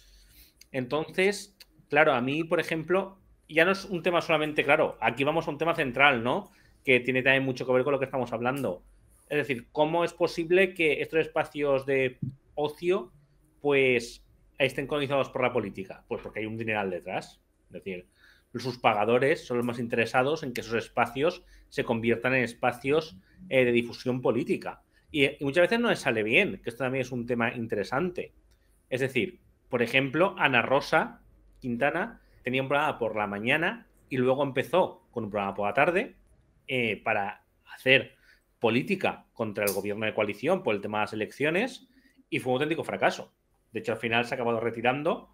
Entonces, claro, a mí, por ejemplo, ya no es un tema solamente, claro, aquí vamos a un tema central, ¿no? Que tiene también mucho que ver con lo que estamos hablando. Es decir, ¿cómo es posible que estos espacios de ocio pues estén colonizados por la política? Pues porque hay un dineral detrás. Es decir, sus pagadores son los más interesados en que esos espacios se conviertan en espacios eh, de difusión política. Y, y muchas veces no les sale bien, que esto también es un tema interesante. Es decir, por ejemplo, Ana Rosa Quintana tenía un programa por la mañana y luego empezó con un programa por la tarde eh, para hacer política contra el gobierno de coalición por el tema de las elecciones y fue un auténtico fracaso. De hecho, al final se ha acabado retirando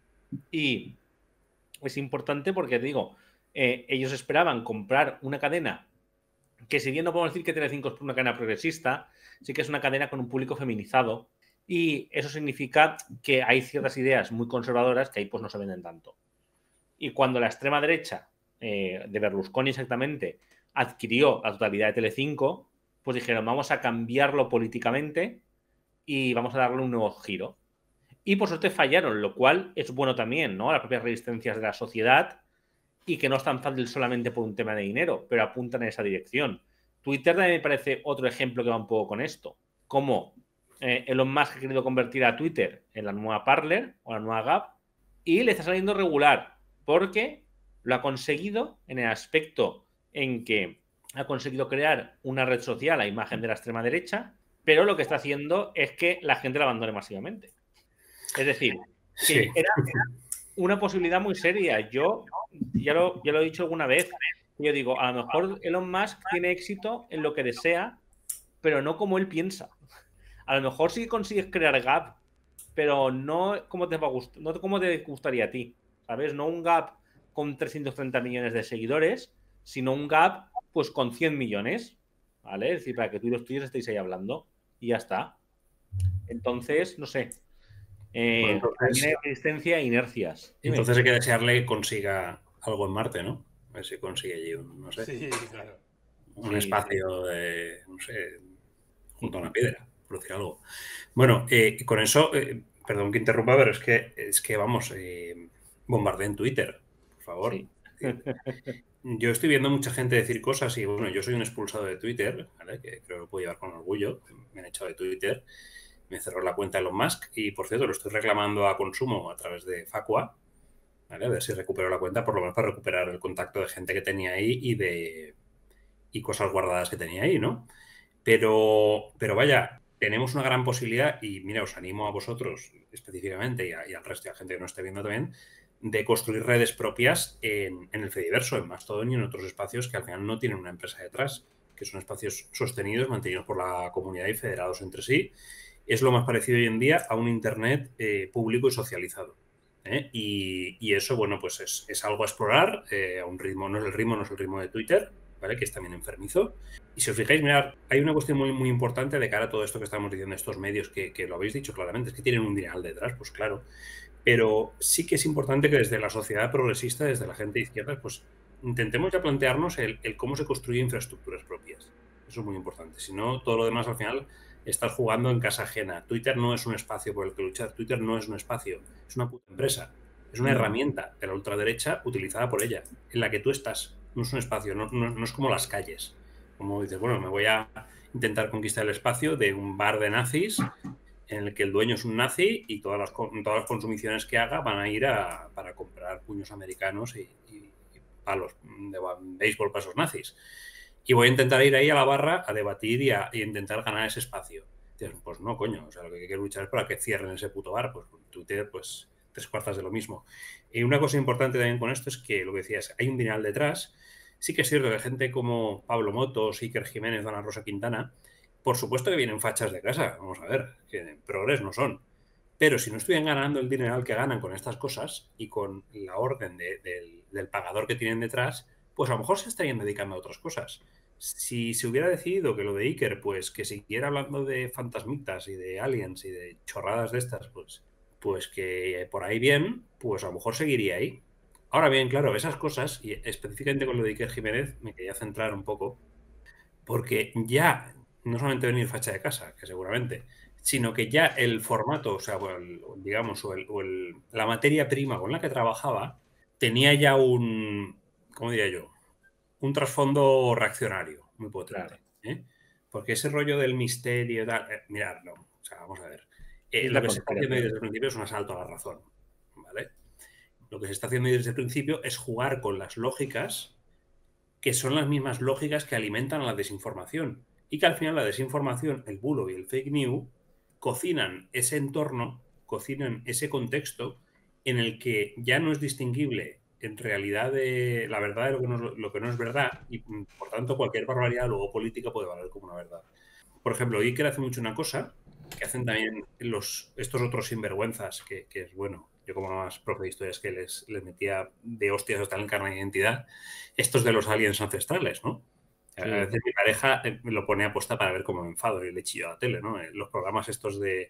y es importante porque, digo, eh, ellos esperaban comprar una cadena que, si bien no podemos decir que Telecinco es una cadena progresista, sí que es una cadena con un público feminizado y eso significa que hay ciertas ideas muy conservadoras que ahí pues no se venden tanto. Y cuando la extrema derecha, eh, de Berlusconi exactamente, adquirió la totalidad de Telecinco, pues dijeron, vamos a cambiarlo políticamente y vamos a darle un nuevo giro. Y por suerte fallaron, lo cual es bueno también, ¿no? Las propias resistencias de la sociedad y que no es tan fácil solamente por un tema de dinero, pero apuntan en esa dirección. Twitter también me parece otro ejemplo que va un poco con esto. Como eh, Elon Musk ha querido convertir a Twitter en la nueva Parler o la nueva Gap y le está saliendo regular porque lo ha conseguido en el aspecto en que ha conseguido crear una red social a imagen de la extrema derecha, pero lo que está haciendo es que la gente la abandone masivamente. Es decir, que sí. era, era una posibilidad muy seria. Yo ya lo, ya lo he dicho alguna vez. Yo digo, a lo mejor Elon Musk tiene éxito en lo que desea, pero no como él piensa. A lo mejor sí consigues crear Gap, pero no como te va a gustar, no como te gustaría a ti, ¿sabes? No un Gap con trescientos treinta millones de seguidores, sino un Gap pues con cien millones, ¿vale? Es decir, para que tú y los tuyos estéis ahí hablando y ya está. Entonces, no sé. Eh, bueno, entonces, hay resistencia e inercias. Dime. Entonces hay que desearle que consiga algo en Marte, ¿no? A ver si consigue allí un, no sé, sí, claro. un sí, espacio sí. de, no sé, junto a una piedra, por decir algo. Bueno, eh, con eso, eh, perdón que interrumpa, pero es que, es que vamos, eh, bombardeen en Twitter, por favor. Sí. Yo estoy viendo mucha gente decir cosas y, bueno, yo soy un expulsado de Twitter, ¿vale? Que creo que lo puedo llevar con orgullo, me han echado de Twitter. Me cerró la cuenta de Elon Musk y, por cierto, lo estoy reclamando a Consumo a través de Facua, ¿vale? A ver si recupero la cuenta, por lo menos para recuperar el contacto de gente que tenía ahí y de y cosas guardadas que tenía ahí, ¿no? Pero, pero vaya, tenemos una gran posibilidad y, mira, os animo a vosotros específicamente y, a, y al resto de la gente que nos esté viendo también, de construir redes propias en, en el Fediverso, en Mastodon y en otros espacios que al final no tienen una empresa detrás, que son espacios sostenidos, mantenidos por la comunidad y federados entre sí. Es lo más parecido hoy en día a un Internet eh, público y socializado. ¿eh? Y, y eso, bueno, pues es, es algo a explorar eh, a un ritmo, no es el ritmo, no es el ritmo de Twitter, ¿vale? Que es también enfermizo. Y si os fijáis, mirad, hay una cuestión muy, muy importante de cara a todo esto que estamos diciendo, estos medios que, que lo habéis dicho claramente, es que tienen un dineral detrás, pues claro. Pero sí que es importante que desde la sociedad progresista, desde la gente de izquierda, pues intentemos ya plantearnos el, el cómo se construyen infraestructuras propias. Eso es muy importante. Si no, todo lo demás al final estás jugando en casa ajena. Twitter no es un espacio por el que luchar. Twitter no es un espacio. Es una puta empresa. Es una herramienta de la ultraderecha utilizada por ella, en la que tú estás. No es un espacio, no, no, no es como las calles. Como dices, bueno, me voy a intentar conquistar el espacio de un bar de nazis en el que el dueño es un nazi y todas las, todas las consumiciones que haga van a ir a, para comprar puños americanos y, y, y palos de béisbol para esos nazis. Y voy a intentar ir ahí a la barra a debatir y a y intentar ganar ese espacio. Dices, pues no, coño, o sea, lo que hay que luchar es para que cierren ese puto bar. Pues Twitter, pues tres cuartas de lo mismo. Y una cosa importante también con esto es que, lo que decías, hay un dineral detrás. Sí que es cierto que gente como Pablo Motos, Iker Jiménez, Ana Rosa Quintana, por supuesto que vienen fachas de casa, vamos a ver, que progres no son. Pero si no estuvieran ganando el dineral que ganan con estas cosas y con la orden de, de, del pagador que tienen detrás, pues a lo mejor se estarían dedicando a otras cosas. Si se hubiera decidido que lo de Iker, pues que siguiera hablando de fantasmitas y de aliens y de chorradas de estas, pues, pues que por ahí bien, pues a lo mejor seguiría ahí. Ahora bien, claro, esas cosas, y específicamente con lo de Iker Jiménez, me quería centrar un poco, porque ya no solamente venir facha de casa, que seguramente, sino que ya el formato, o sea, o el, digamos, o, el, o el, la materia prima con la que trabajaba tenía ya un, ¿cómo diría yo? Un trasfondo reaccionario muy potente. Claro. ¿eh? Porque ese rollo del misterio, tal, eh, mirad, no, o sea, vamos a ver. Eh, lo que se está haciendo desde el principio es un asalto a la razón, ¿vale? Lo que se está haciendo desde el principio es jugar con las lógicas que son las mismas lógicas que alimentan a la desinformación y que al final la desinformación, el bulo y el fake news cocinan ese entorno, cocinan ese contexto en el que ya no es distinguible en realidad de la verdad de lo que no, lo que no es verdad y por tanto cualquier barbaridad luego política puede valer como una verdad. Por ejemplo, Iker hace mucho una cosa que hacen también los, estos otros sinvergüenzas, que, que es bueno. Yo como más profe de historias que les, les metía de hostias hasta el carnet de identidad, estos de los aliens ancestrales, ¿no? Sí. A veces mi pareja me lo pone a posta para ver cómo me enfado y le chillo a la tele, ¿no? Los programas estos de...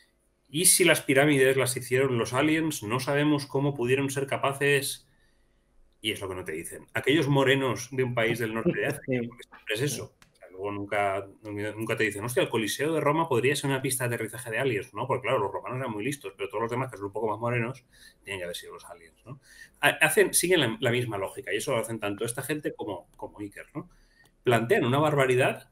¿Y si las pirámides las hicieron los aliens? No sabemos cómo pudieron ser capaces... Y es lo que no te dicen. Aquellos morenos de un país del norte de África, porque siempre es eso. O sea, luego nunca, nunca te dicen, hostia, el Coliseo de Roma podría ser una pista de aterrizaje de aliens, ¿no? Porque claro, los romanos eran muy listos, pero todos los demás, que son un poco más morenos, tienen que haber sido los aliens, ¿no? Hacen, siguen la, la misma lógica, y eso lo hacen tanto esta gente como, como Iker, ¿no? Plantean una barbaridad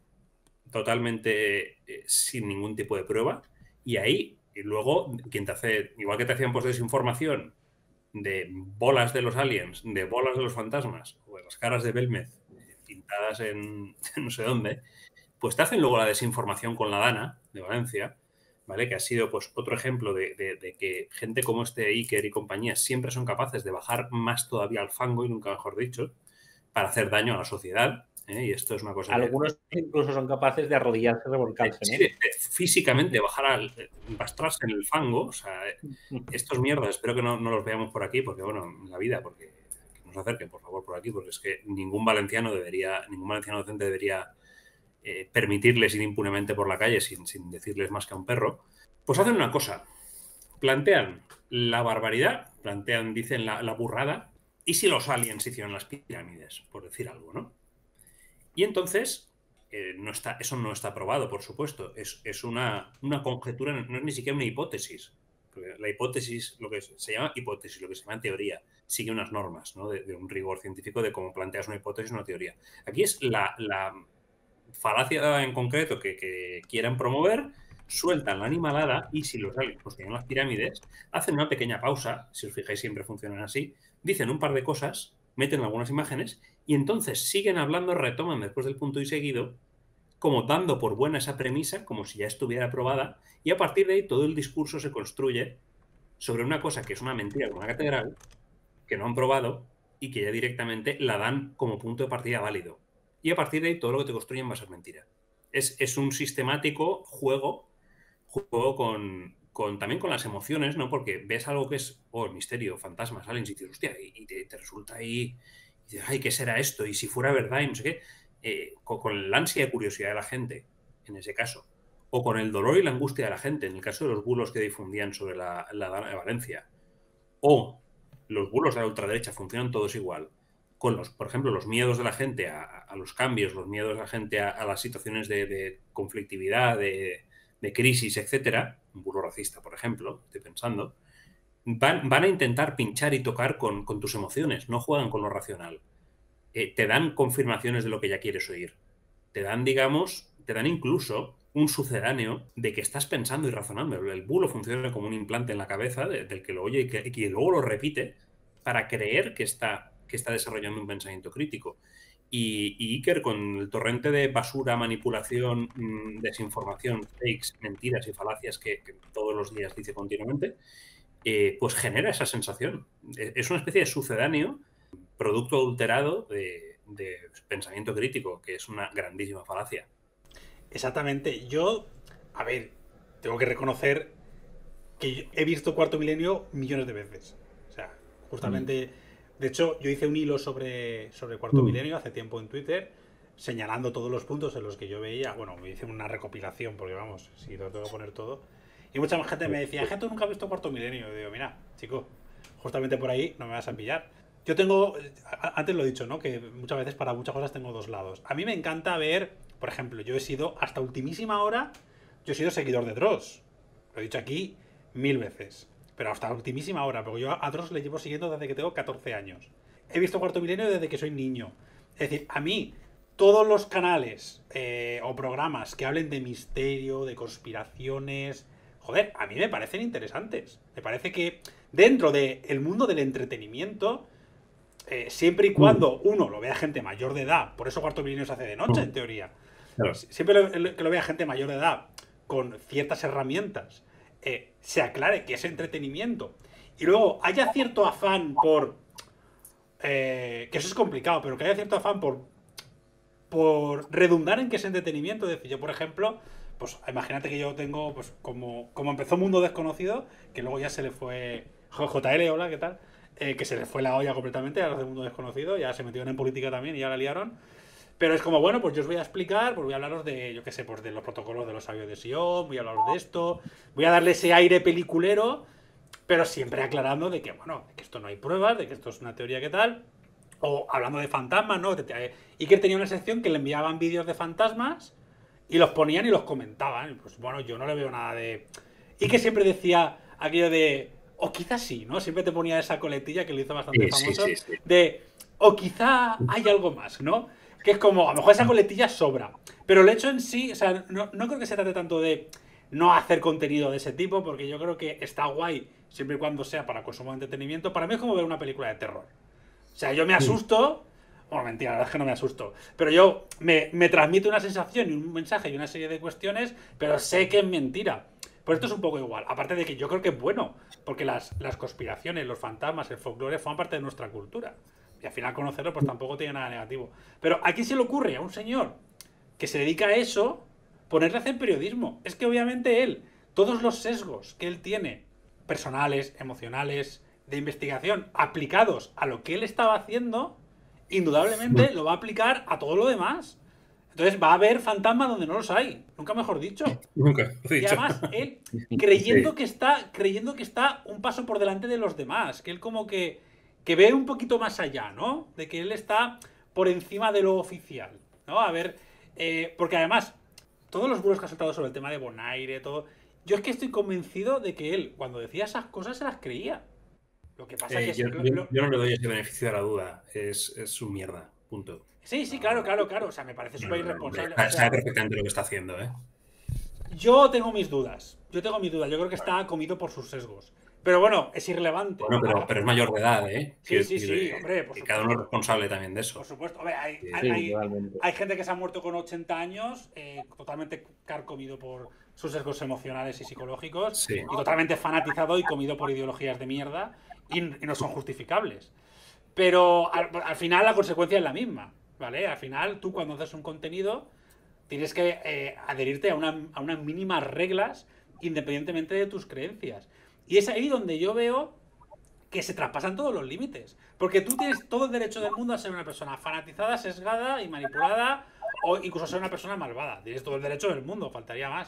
totalmente eh, sin ningún tipo de prueba, y ahí, y luego, quien te hace, igual que te hacían pues desinformación, de bolas de los aliens, de bolas de los fantasmas, o de las caras de Belmez pintadas en no sé dónde, pues te hacen luego la desinformación con la Dana de Valencia, ¿vale? Que ha sido pues otro ejemplo de, de, de que gente como este Iker y compañía siempre son capaces de bajar más todavía al fango, y nunca mejor dicho, para hacer daño a la sociedad. ¿eh? Y esto es una cosa Algunos que... incluso son capaces de arrodillarse, revolcarse. Sí, ¿eh? Físicamente bajar al bastrarse en el fango. O sea, estos mierdas, espero que no, no los veamos por aquí, porque bueno, en la vida, porque que nos acerquen, por favor, por aquí, porque es que ningún valenciano debería, ningún valenciano docente debería eh, permitirles ir impunemente por la calle sin, sin decirles más que a un perro. Pues hacen una cosa, plantean la barbaridad, plantean, dicen la, la burrada, y si los aliens hicieron las pirámides, por decir algo, ¿no? Y entonces, eh, no está, eso no está probado, por supuesto. Es, es una, una conjetura, no es ni siquiera una hipótesis. Porque la hipótesis, lo que se llama hipótesis, lo que se llama teoría, sigue unas normas, ¿no? de, de un rigor científico de cómo planteas una hipótesis o una teoría. Aquí es la, la falacia en concreto que, que quieran promover, sueltan la animalada y si los aliens pues tienen las pirámides, hacen una pequeña pausa, si os fijáis siempre funcionan así, dicen un par de cosas, meten algunas imágenes y entonces siguen hablando, retoman después del punto y seguido, como dando por buena esa premisa, como si ya estuviera aprobada, y a partir de ahí todo el discurso se construye sobre una cosa que es una mentira como una catedral, que no han probado y que ya directamente la dan como punto de partida válido. Y a partir de ahí todo lo que te construyen va a ser mentira. Es, es un sistemático juego, juego con, con, también con las emociones, ¿no? Porque ves algo que es, oh, el misterio, fantasmas, aliens, y dices, hostia, y, y te, te resulta ahí, y dices, ay, ¿qué será esto? Y si fuera verdad, y no sé qué, eh, con, con la ansia y curiosidad de la gente, en ese caso, o con el dolor y la angustia de la gente, en el caso de los bulos que difundían sobre la, la Dana de Valencia, o los bulos de la ultraderecha funcionan todos igual, con los, por ejemplo, los miedos de la gente a, a los cambios, los miedos de la gente a, a las situaciones de, de conflictividad, de, de crisis, etcétera, un bulo racista, por ejemplo, estoy pensando, van, van a intentar pinchar y tocar con, con tus emociones, no juegan con lo racional. Eh, te dan confirmaciones de lo que ya quieres oír. Te dan, digamos, te dan incluso un sucedáneo de que estás pensando y razonando. El bulo funciona como un implante en la cabeza de, del que lo oye y que, y que luego lo repite para creer que está, que está desarrollando un pensamiento crítico. Y, y Iker, con el torrente de basura, manipulación, mmm, desinformación, fakes, mentiras y falacias que, que todos los días dice continuamente, eh, pues genera esa sensación. Es una especie de sucedáneo, producto adulterado de, de pensamiento crítico, que es una grandísima falacia. Exactamente. Yo, a ver, tengo que reconocer que he visto Cuarto Milenio millones de veces. O sea, justamente... Mm. De hecho, yo hice un hilo sobre, sobre Cuarto mm. Milenio hace tiempo en Twitter, señalando todos los puntos en los que yo veía... Bueno, me hice una recopilación, porque vamos, si lo tengo que poner todo. Y mucha más gente me decía, gente, nunca has visto Cuarto Milenio. Y digo, mira, chico, justamente por ahí no me vas a pillar. Yo tengo... Antes lo he dicho, ¿no? Que muchas veces para muchas cosas tengo dos lados. A mí me encanta ver... Por ejemplo, yo he sido, hasta ultimísima hora, yo he sido seguidor de Dross. Lo he dicho aquí mil veces. Pero hasta ultimísima hora, porque yo a Dross le llevo siguiendo desde que tengo catorce años. He visto Cuarto Milenio desde que soy niño. Es decir, a mí, todos los canales eh, o programas que hablen de misterio, de conspiraciones... Joder, a mí me parecen interesantes. Me parece que dentro del mundo del entretenimiento... Eh, siempre y cuando uno lo vea gente mayor de edad, por eso Cuarto Milenio se hace de noche, en teoría. Claro. Siempre lo, que lo vea gente mayor de edad con ciertas herramientas, eh, se aclare que es entretenimiento. Y luego haya cierto afán por... Eh, que eso es complicado, pero que haya cierto afán por, por redundar en que es entretenimiento. Es decir, yo, por ejemplo, pues imagínate que yo tengo, pues como, como empezó Mundo Desconocido, que luego ya se le fue... J L, hola, ¿qué tal? Eh, que se les fue la olla completamente a los del Mundo Desconocido, ya se metieron en política también y ya la liaron. Pero es como, bueno, pues yo os voy a explicar, pues voy a hablaros de, yo qué sé, pues de los protocolos de los sabios de Sion, voy a hablaros de esto, voy a darle ese aire peliculero, pero siempre aclarando de que, bueno, de que esto no hay pruebas, de que esto es una teoría que tal, o hablando de fantasmas, ¿no? Y que tenía una sección que le enviaban vídeos de fantasmas y los ponían y los comentaban. Pues bueno, yo no le veo nada de... Y que siempre decía aquello de... O quizás sí, ¿no? Siempre te ponía esa coletilla que lo hizo bastante sí, famoso. Sí, sí, sí. De, o quizá hay algo más, ¿no? Que es como, a lo mejor esa coletilla sobra. Pero el hecho en sí, o sea, no, no creo que se trate tanto de no hacer contenido de ese tipo, porque yo creo que está guay siempre y cuando sea para consumo de entretenimiento. Para mí es como ver una película de terror. O sea, yo me asusto... Bueno, mentira, la verdad es que no me asusto. Pero yo me, me transmite una sensación y un mensaje y una serie de cuestiones, pero sé que es mentira. Pues esto es un poco igual. Aparte de que yo creo que es bueno, porque las, las conspiraciones, los fantasmas, el folclore forman parte de nuestra cultura. Y al final conocerlo pues tampoco tiene nada negativo. Pero ¿a quién se le ocurre a un señor que se dedica a eso ponerle a hacer periodismo? Es que obviamente él, todos los sesgos que él tiene, personales, emocionales, de investigación, aplicados a lo que él estaba haciendo, indudablemente lo va a aplicar a todo lo demás. Entonces va a haber fantasmas donde no los hay, nunca mejor dicho. Nunca. Y además él creyendo sí. que está creyendo que está un paso por delante de los demás, que él como que, que ve un poquito más allá, ¿no? De que él está por encima de lo oficial, ¿no? A ver, eh, porque además todos los bulos que ha soltado sobre el tema de Bonaire, todo, yo es que estoy convencido de que él cuando decía esas cosas se las creía. Lo que pasa eh, es que... Yo, lo, yo, lo... yo no le doy ese beneficio de la duda, es, es su mierda, punto. Sí, sí, claro, claro, claro. O sea, me parece súper irresponsable. Sabe o sea, perfectamente lo que está haciendo, ¿eh? Yo tengo mis dudas. Yo tengo mis dudas. Yo creo que está comido por sus sesgos. Pero bueno, es irrelevante. Bueno, pero, pero es mayor de edad, ¿eh? Sí, sí, sí, hombre. Por cada uno es responsable también de eso. Por supuesto. Hombre, hay, Sí, hay, hay, totalmente. hay gente que se ha muerto con ochenta años, eh, totalmente carcomido por sus sesgos emocionales y psicológicos, Sí. y totalmente fanatizado y comido por ideologías de mierda, y, y no son justificables. Pero al, al final la consecuencia es la misma, ¿vale? Al final tú cuando haces un contenido tienes que eh, adherirte a, una, a unas mínimas reglas independientemente de tus creencias. Y es ahí donde yo veo que se traspasan todos los límites. Porque tú tienes todo el derecho del mundo a ser una persona fanatizada, sesgada y manipulada, o incluso a ser una persona malvada. Tienes todo el derecho del mundo, faltaría más.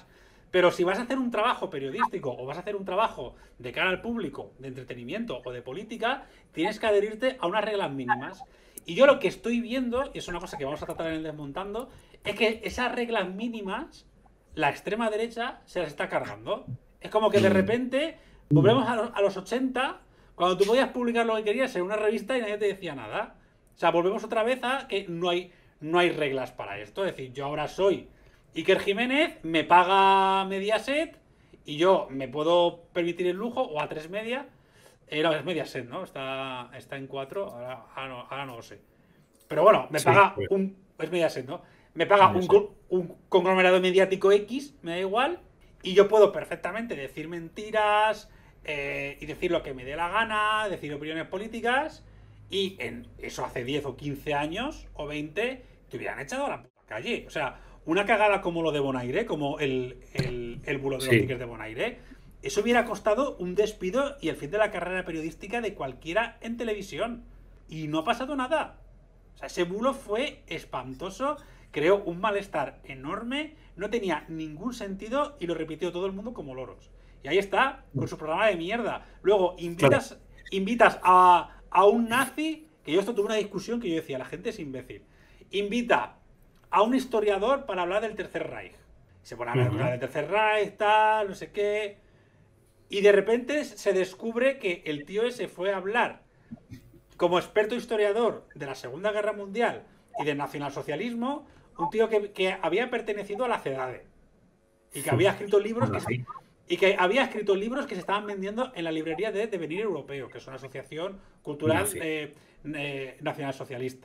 Pero si vas a hacer un trabajo periodístico o vas a hacer un trabajo de cara al público, de entretenimiento o de política, tienes que adherirte a unas reglas mínimas. Y yo lo que estoy viendo, y es una cosa que vamos a tratar en el Desmontando, es que esas reglas mínimas, la extrema derecha se las está cargando. Es como que de repente volvemos a los, a los ochenta, cuando tú podías publicar lo que querías en una revista y nadie te decía nada. O sea, volvemos otra vez a que no hay, no hay reglas para esto. Es decir, yo ahora soy Iker Jiménez, me paga Mediaset y yo me puedo permitir el lujo, o a tres Media. Eh, no, es Mediaset, ¿no? Está, está en cuatro, ahora, ahora, no, ahora no lo sé. Pero bueno, me Sí, paga pues. un... Es Mediaset, ¿no? Me paga un, Mediaset. co- un conglomerado mediático X, me da igual, y yo puedo perfectamente decir mentiras eh, y decir lo que me dé la gana, decir opiniones políticas, y en eso hace diez o quince años o veinte te hubieran echado a la puta calle. O sea, una cagada como lo de Bonaire, como el, el, el bulo de los Sí. tickets de Bonaire, eso hubiera costado un despido y el fin de la carrera periodística de cualquiera en televisión. Y no ha pasado nada. O sea, ese bulo fue espantoso, creó un malestar enorme, no tenía ningún sentido y lo repitió todo el mundo como loros. Y ahí está, con su programa de mierda. Luego, invitas, invitas a, a un nazi, que yo esto tuve una discusión que yo decía, la gente es imbécil. Invita a un historiador para hablar del Tercer Reich. Se pone a hablar Ujú. del Tercer Reich, tal, no sé qué. Y de repente se descubre que el tío ese fue a hablar como experto historiador de la Segunda Guerra Mundial y del nacionalsocialismo, un tío que, que había pertenecido a la CEDADE y que había escrito libros que, Nazi. y que había escrito libros que se estaban vendiendo en la librería de Devenir Europeo, que es una asociación cultural Nazi. eh, eh, nacionalsocialista.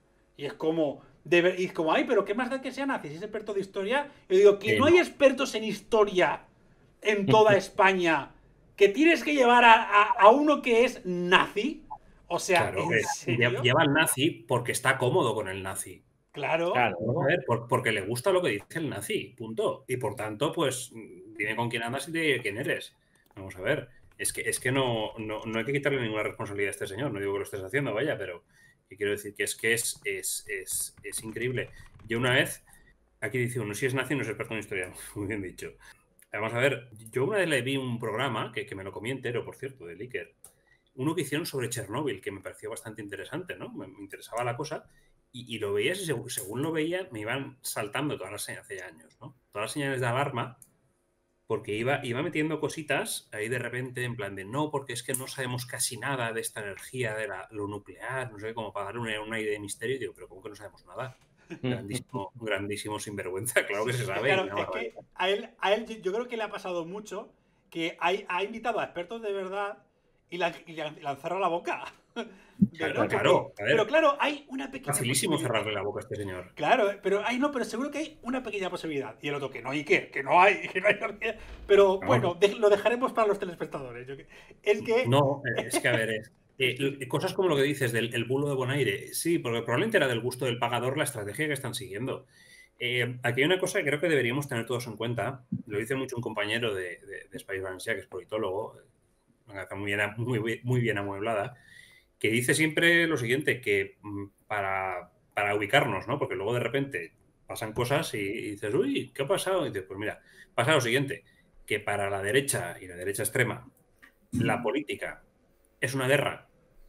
Y es como, de, y es como, ay, pero qué más da que sea nazi, si es experto de historia. Yo digo, que Eh, no no. hay expertos en historia en toda España, que tienes que llevar a, a, a uno que es nazi. O sea, Claro, ¿en eh, serio? lle- lleva al nazi porque está cómodo con el nazi. Claro. Claro. Vamos a ver, por- porque le gusta lo que dice el nazi, punto. Y por tanto, pues, mm, dime con quién andas y te diré quién eres. Vamos a ver, es que, es que no, no, no hay que quitarle ninguna responsabilidad a este señor. No digo que lo estés haciendo, vaya, pero que quiero decir que es que es, es, es, es increíble. Yo una vez, aquí dice uno, si es nazi no es experto en historia. Muy bien dicho. Vamos a ver, yo una vez le vi un programa, que, que me lo comí entero, por cierto, de Iker, uno que hicieron sobre Chernóbil, que me pareció bastante interesante, ¿no? Me, me interesaba la cosa. Y, y lo veías y según, según lo veía me iban saltando todas las señales, hace años, ¿no? Todas las señales de alarma, porque iba, iba metiendo cositas ahí de repente en plan de no, porque es que no sabemos casi nada de esta energía, de la, lo nuclear, no sé, como para darle una, una idea de misterio. Y digo, pero ¿cómo que no sabemos nada? Grandísimo, grandísimo sinvergüenza, claro que se sabe. Claro, y una es que barbaridad. a él, a él yo- yo creo que le ha pasado mucho que ha, ha invitado a expertos de verdad y la, y la- y la han cerrado la boca. Claro, ¿Verdad? claro, Porque- a ver. pero claro, hay una pequeña Facilísimo posibilidad. cerrarle la boca a este señor. Claro, pero hay no, pero seguro que hay una pequeña posibilidad. Y el otro que no hay que, que no hay, que no hay. Pero No. bueno, de- lo dejaremos para los telespectadores. Yo que- es que No, es que a ver, es, eh, cosas como lo que dices del el bulo de Bonaire, sí, porque probablemente era del gusto del pagador la estrategia que están siguiendo. Eh, aquí hay una cosa que creo que deberíamos tener todos en cuenta, lo dice mucho un compañero de, de, de España Valencia, que es politólogo, una cabeza muy bien, muy, muy bien amueblada, que dice siempre lo siguiente, que mm, para, para ubicarnos, ¿no? Porque luego de repente pasan cosas y, y dices, uy, ¿qué ha pasado? Y dices, pues mira, pasa lo siguiente, que para la derecha y la derecha extrema, la política es una guerra,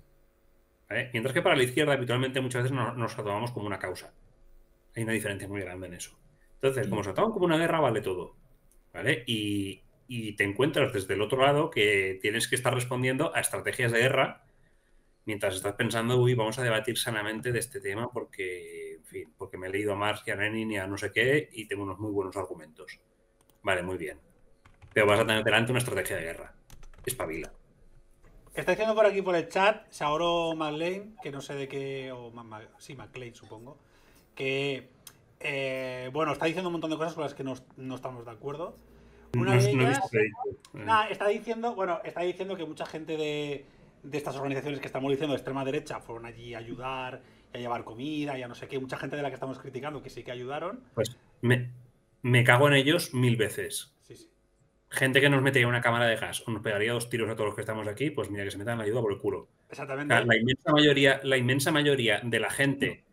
¿vale? Mientras que para la izquierda habitualmente muchas veces nos, nos la tomamos como una causa. Hay una diferencia muy grande en eso. Entonces, como se toman como una guerra, vale todo, ¿vale? Y, y te encuentras desde el otro lado que tienes que estar respondiendo a estrategias de guerra mientras estás pensando, uy, vamos a debatir sanamente de este tema porque, en fin, porque me he leído a Marx y a Lenin y a no sé qué y tengo unos muy buenos argumentos. Vale, muy bien. Pero vas a tener delante una estrategia de guerra. Espabila. está diciendo por aquí por el chat Saoro McLean, que no sé de qué, o Ma- Ma- sí, McLean supongo, que eh, bueno, está diciendo un montón de cosas con las que no, no estamos de acuerdo. Una No, de no he ellas, visto que he dicho. Eh, nah, está diciendo, bueno, está diciendo que mucha gente de, de estas organizaciones que estamos diciendo de extrema derecha fueron allí a ayudar y a llevar comida y a no sé qué, mucha gente de la que estamos criticando que sí que ayudaron. Pues me, me cago en ellos mil veces. Sí, sí. Gente que nos metería una cámara de gas o nos pegaría dos tiros a todos los que estamos aquí, pues mira, que se metan la ayuda por el culo. O Exactamente. sea, la inmensa mayoría, la inmensa mayoría de la gente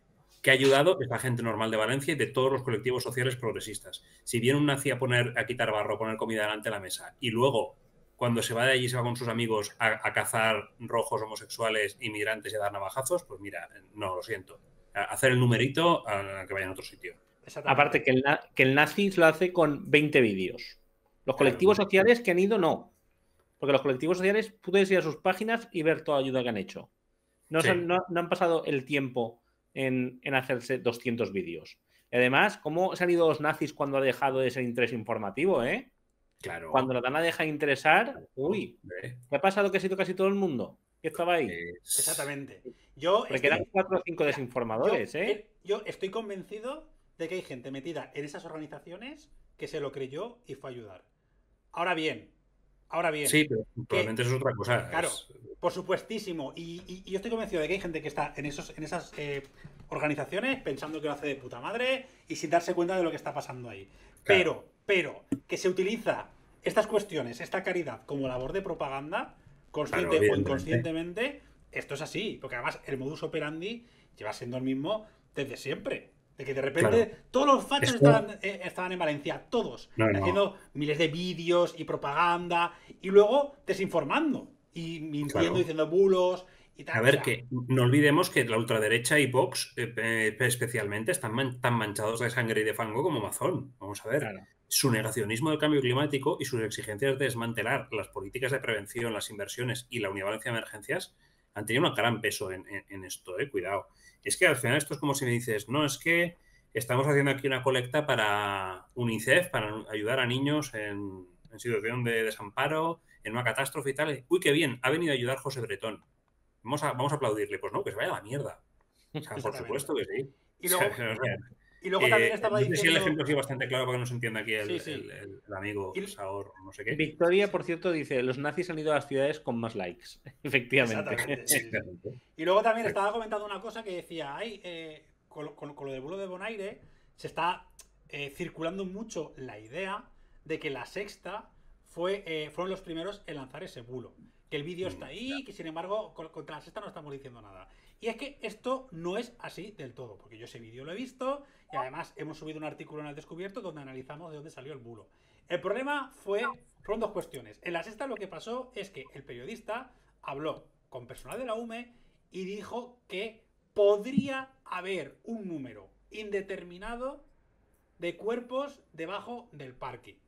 que ha ayudado es la gente normal de Valencia y de todos los colectivos sociales progresistas. Si viene un nazi a, poner, a quitar barro, a poner comida delante de la mesa y luego, cuando se va de allí, se va con sus amigos a, a cazar rojos, homosexuales, inmigrantes y a dar navajazos, pues mira, no, lo siento. A hacer el numerito a que vaya en otro sitio. Aparte que el, que el nazi lo hace con veinte vídeos. Los colectivos claro. sociales que han ido, no. Porque los colectivos sociales puedes ir a sus páginas y ver toda la ayuda que han hecho. No, sí. han, no, no han pasado el tiempo en, en hacerse doscientos vídeos. Y además, ¿cómo se han ido los nazis cuando ha dejado de ser interés informativo, eh? Claro. Cuando la Dana deja de interesar, uy, ¿qué ha pasado que ha sido casi todo el mundo? Que estaba ahí. Es... Exactamente. Yo Porque estoy... eran cuatro o cinco desinformadores, yo, ¿eh? Yo estoy convencido de que hay gente metida en esas organizaciones que se lo creyó y fue a ayudar. Ahora bien, ahora bien. Sí, pero probablemente eso es otra cosa. Claro, es... por supuestísimo. Y, y, y yo estoy convencido de que hay gente que está en, esos, en esas eh, organizaciones pensando que lo hace de puta madre y sin darse cuenta de lo que está pasando ahí. Claro. Pero, pero, que se utiliza estas cuestiones, esta caridad, como labor de propaganda, consciente claro, o inconscientemente, esto es así. Porque además el modus operandi lleva siendo el mismo desde siempre. De que de repente claro. todos los fachos Esto... estaban, eh, estaban en Valencia, todos, no, no. haciendo miles de vídeos y propaganda y luego desinformando y mintiendo, claro. diciendo bulos y tal. A ver, o sea... que no olvidemos que la ultraderecha y Vox eh, especialmente están man tan manchados de sangre y de fango como Mazón. Vamos a ver. Claro. Su negacionismo del cambio climático y sus exigencias de desmantelar las políticas de prevención, las inversiones y la Unidad Valenciana de Emergencias han tenido un gran peso en, en, en esto, eh, cuidado. Es que al final esto es como si me dices, no, es que estamos haciendo aquí una colecta para UNICEF, para ayudar a niños en, en situación de desamparo, en una catástrofe y tal. Uy, qué bien, ha venido a ayudar José Bretón. Vamos a, vamos a aplaudirle. Pues no, que se vaya a la mierda. O sea, por supuesto que sí. Y luego, o sea, o sea, y luego también estaba eh, diciendo... No sé si el ejemplo ha sido bastante claro para que no se entienda aquí el, sí, sí. el, el, el amigo y... Saor, no sé qué. Victoria, por cierto, dice, los nazis han ido a las ciudades con más likes. Efectivamente. Sí, sí. Y luego también estaba comentando una cosa que decía, ay, eh, con, con, con lo del bulo de Bonaire, se está eh, circulando mucho la idea de que la Sexta fue, eh, fueron los primeros en lanzar ese bulo. Que el vídeo está ahí, que sin embargo, contra la Sexta no estamos diciendo nada. Y es que esto no es así del todo, porque yo ese vídeo lo he visto y además hemos subido un artículo en El Descubierto donde analizamos de dónde salió el bulo. El problema fue, fueron dos cuestiones. En la Sexta lo que pasó es que el periodista habló con personal de la U M E y dijo que podría haber un número indeterminado de cuerpos debajo del parque.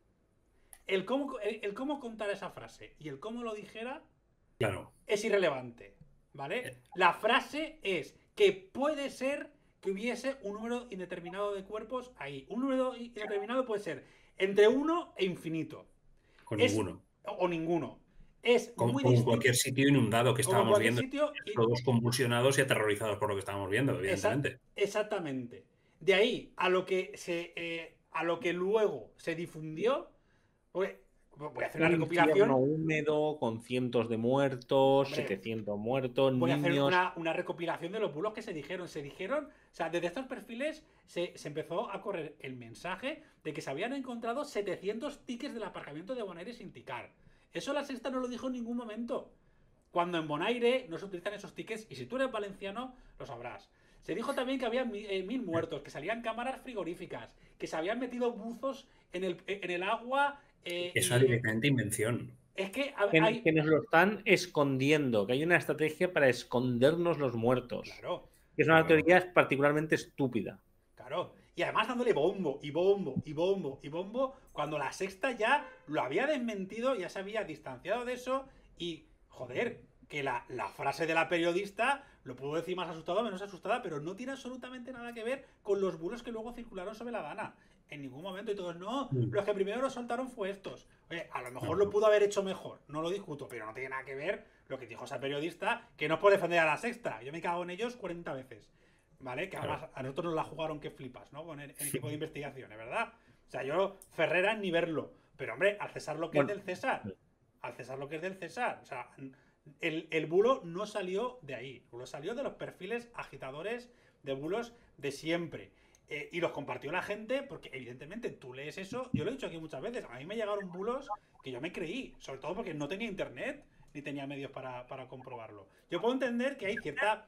El cómo, el, el cómo contar esa frase y el cómo lo dijera claro. es irrelevante, ¿vale? La frase es que puede ser que hubiese un número indeterminado de cuerpos ahí. Un número indeterminado puede ser entre uno e infinito. Con es, ninguno. O ninguno. Es como, muy como distinto. cualquier sitio inundado que estábamos viendo. Sitio y... Todos convulsionados y aterrorizados por lo que estábamos viendo, evidentemente. Exact, exactamente. De ahí a lo que se eh, a lo que luego se difundió. Voy a hacer una un recopilación. Húmedo, con cientos de muertos, Hombre, setecientos muertos, voy niños. a hacer una, una recopilación de los bulos que se dijeron. Se dijeron, o sea, desde estos perfiles se, se empezó a correr el mensaje de que se habían encontrado setecientos tickets del aparcamiento de Bonaire sin ticar. Eso la Sexta no lo dijo en ningún momento. Cuando en Bonaire no se utilizan esos tickets, y si tú eres valenciano, lo sabrás. Se dijo también que había mil, eh, mil muertos, que salían cámaras frigoríficas, que se habían metido buzos en el, en el agua. Eh, Eso es directamente invención. Es que, a, que, hay... que nos lo están escondiendo, que hay una estrategia para escondernos los muertos. Claro. Que es una claro. teoría particularmente estúpida. Claro. Y además dándole bombo, y bombo, y bombo, y bombo, cuando la Sexta ya lo había desmentido, ya se había distanciado de eso, y, joder, que la, la frase de la periodista, lo puedo decir más asustada o menos asustada, pero no tiene absolutamente nada que ver con los bulos que luego circularon sobre la Dana. En ningún momento. Y todos, no, mm. los que primero lo soltaron fue estos. Oye, a lo mejor no. lo pudo haber hecho mejor, no lo discuto, pero no tiene nada que ver lo que dijo esa periodista, que no es por defender a la Sexta. Yo me cago en ellos cuarenta veces. ¿Vale? Que además claro. a nosotros nos la jugaron que flipas, ¿no? Con el, el equipo de investigación, ¿es verdad? O sea, yo, Ferrera, ni verlo. Pero, hombre, al César lo que bueno. es del César. Al César lo que es del César. O sea, el, el bulo no salió de ahí. El bulo salió de los perfiles agitadores de bulos de siempre. Eh, y los compartió la gente porque, evidentemente, tú lees eso. Yo lo he dicho aquí muchas veces. A mí me llegaron bulos que yo me creí. Sobre todo porque no tenía internet ni tenía medios para, para comprobarlo. Yo puedo entender que hay cierta...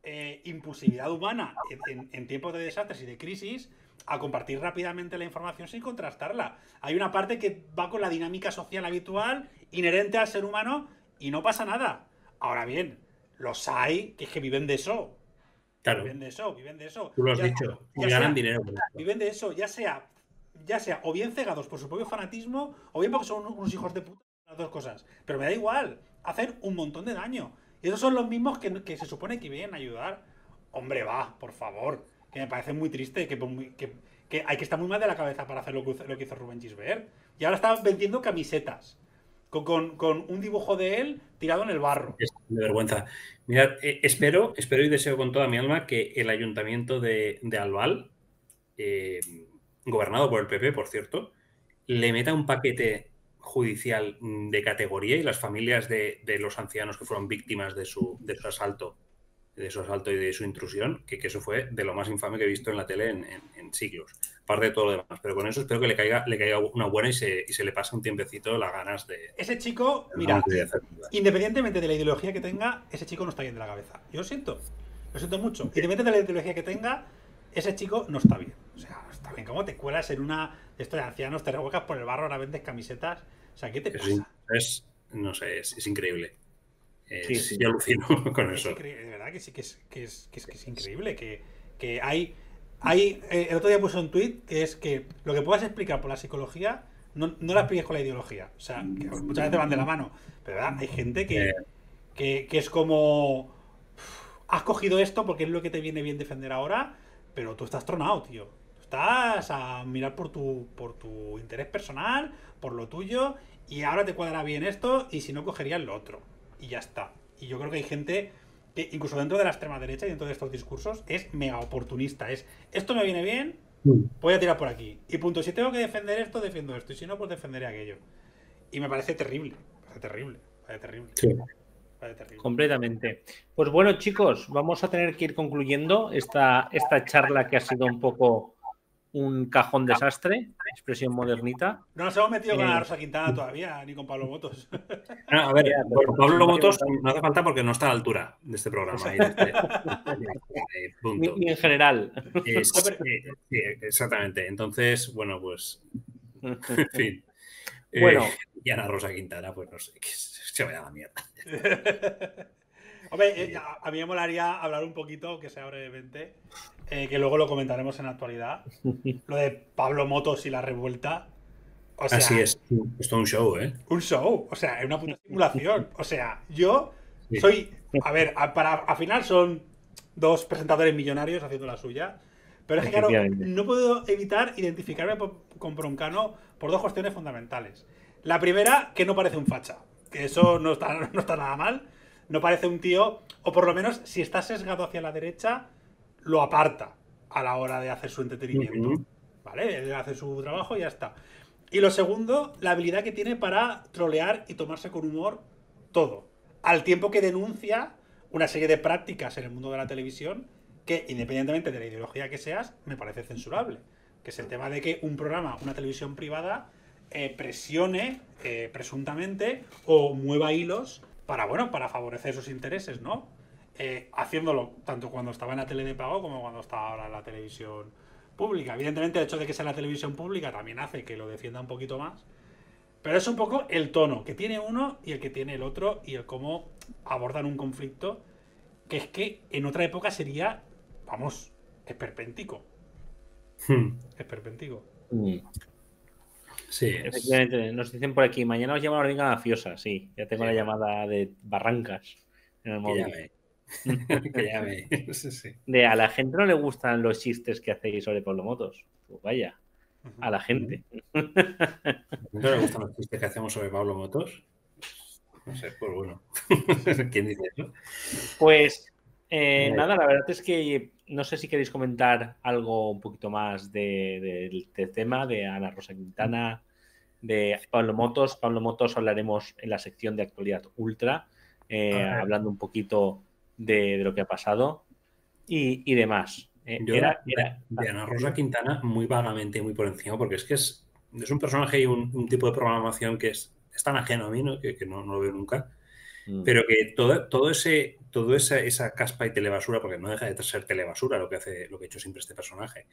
eh, impulsividad humana en, en, en tiempos de desastres y de crisis a compartir rápidamente la información sin contrastarla. Hay una parte que va con la dinámica social habitual, inherente al ser humano, y no pasa nada. Ahora bien, los hay que es que viven de eso. Claro. Viven de eso, viven de eso. Tú lo has ya, dicho, ya ganan sea, dinero con esto. Viven de eso, ya sea, ya sea o bien cegados por su propio fanatismo, o bien porque son unos hijos de puta, las dos cosas. Pero me da igual, hacen un montón de daño. Y esos son los mismos que, que se supone que vienen a ayudar. Hombre, va, por favor. Que me parece muy triste, que, que, que hay que estar muy mal de la cabeza para hacer lo que, lo que hizo Rubén Gisbert. Y ahora está vendiendo camisetas. Con, con, con un dibujo de él tirado en el barro. Es de vergüenza. Mirad, eh, espero, espero y deseo con toda mi alma que el ayuntamiento de, de Albal, eh, gobernado por el P P, por cierto, le meta un paquete judicial de categoría y las familias de, de los ancianos que fueron víctimas de su, de su asalto, de su asalto y de su intrusión, que, que eso fue de lo más infame que he visto en la tele en, en, en siglos. Aparte de todo lo demás. Pero con eso espero que le caiga, le caiga una buena y se, y se le pase un tiempecito las ganas de... Ese chico, mira, de independientemente de la ideología que tenga, ese chico no está bien de la cabeza. Yo lo siento. Lo siento mucho. Independientemente de la ideología que tenga, ese chico no está bien. O sea, no está bien. ¿Cómo te cuelas en una de estos de ancianos, te revuelcas por el barro, ahora vendes camisetas? O sea, ¿qué te pasa? Es, es no sé, es, es increíble. Es, sí, sí. Yo alucino con es eso. De verdad que sí, que es, que es, que es, que es increíble. Que, que hay... hay eh, el otro día puse un tweet que es que lo que puedas explicar por la psicología, no, no la expliques con la ideología. O sea, que muchas veces van de la mano. Pero ¿verdad? Hay gente que, Eh. que, que es como... Has cogido esto porque es lo que te viene bien defender ahora, pero tú estás tronado, tío. Estás a mirar por tu, por tu interés personal, por lo tuyo, y ahora te cuadra bien esto, y si no, cogerías lo otro. Y ya está. Y yo creo que hay gente que, incluso dentro de la extrema derecha y dentro de estos discursos, es mega oportunista. Es, esto me viene bien, voy a tirar por aquí. Y punto, si tengo que defender esto, defiendo esto. Y si no, pues defenderé aquello. Y me parece terrible. Me parece terrible. Me parece terrible. Sí. Completamente. Pues bueno, chicos, vamos a tener que ir concluyendo esta, esta charla que ha sido un poco un cajón desastre, expresión modernita. No nos hemos metido eh, con la Rosa Quintana todavía, ni con Pablo Motos. No, a ver, bueno, Pablo Motos no hace falta porque no está a la altura de este programa. Y de este, de, punto. Ni, ni en general. Es, eh, sí, exactamente. Entonces, bueno, pues, en fin. Bueno. Eh, y Ana Rosa Quintana, pues no sé, que se vaya a la mierda. Hombre, eh, a mí me molaría hablar un poquito, aunque sea brevemente, eh, que luego lo comentaremos en la actualidad, lo de Pablo Motos y la revuelta. O sea, así es, es todo un show, ¿eh? Un show, o sea, es una puta simulación. O sea, yo sí. soy, a ver, a, para, al final son dos presentadores millonarios haciendo la suya, pero es que claro, no puedo evitar identificarme por, con Broncano por dos cuestiones fundamentales. La primera, que no parece un facha, que eso no está, no está nada mal. No parece un tío, o por lo menos si está sesgado hacia la derecha, lo aparta a la hora de hacer su entretenimiento. Uh-huh. ¿Vale? Él hace su trabajo y ya está. Y lo segundo, la habilidad que tiene para trolear y tomarse con humor todo. Al tiempo que denuncia una serie de prácticas en el mundo de la televisión que, independientemente de la ideología que seas, me parece censurable. Que es el tema de que un programa, una televisión privada, eh, presione eh, presuntamente o mueva hilos para, bueno, para favorecer sus intereses, ¿no? Eh, haciéndolo tanto cuando estaba en la tele de pago como cuando está ahora en la televisión pública. Evidentemente, el hecho de que sea en la televisión pública también hace que lo defienda un poquito más. Pero es un poco el tono que tiene uno y el que tiene el otro y el cómo abordan un conflicto que es que en otra época sería, vamos, esperpéntico. Hmm. Esperpéntico. Hmm. Sí, efectivamente, nos dicen por aquí, mañana os llama la ordenga mafiosa, sí, ya tengo sí. la llamada de Barrancas en el móvil. Que llame. Que llame. Sí, sí. De a la gente no le gustan los chistes que hacéis sobre Pablo Motos. Pues vaya, a la gente. ¿No le gustan los chistes que hacemos sobre Pablo Motos? No sé, pues bueno. ¿Quién dice eso? Pues eh, nada, la verdad es que no sé si queréis comentar algo un poquito más de, de, del tema de Ana Rosa Quintana, de Pablo Motos. Pablo Motos hablaremos en la sección de actualidad ultra, eh, hablando un poquito de, de lo que ha pasado y, y demás. Eh, Yo era, era... de Ana Rosa Quintana muy vagamente, muy por encima, porque es que es, es un personaje y un, un tipo de programación que es, es tan ajeno a mí, ¿no? que, que no, no lo veo nunca. Pero que todo, todo ese, toda esa, esa caspa y telebasura, porque no deja de ser telebasura lo que hace, lo que ha hecho siempre este personaje.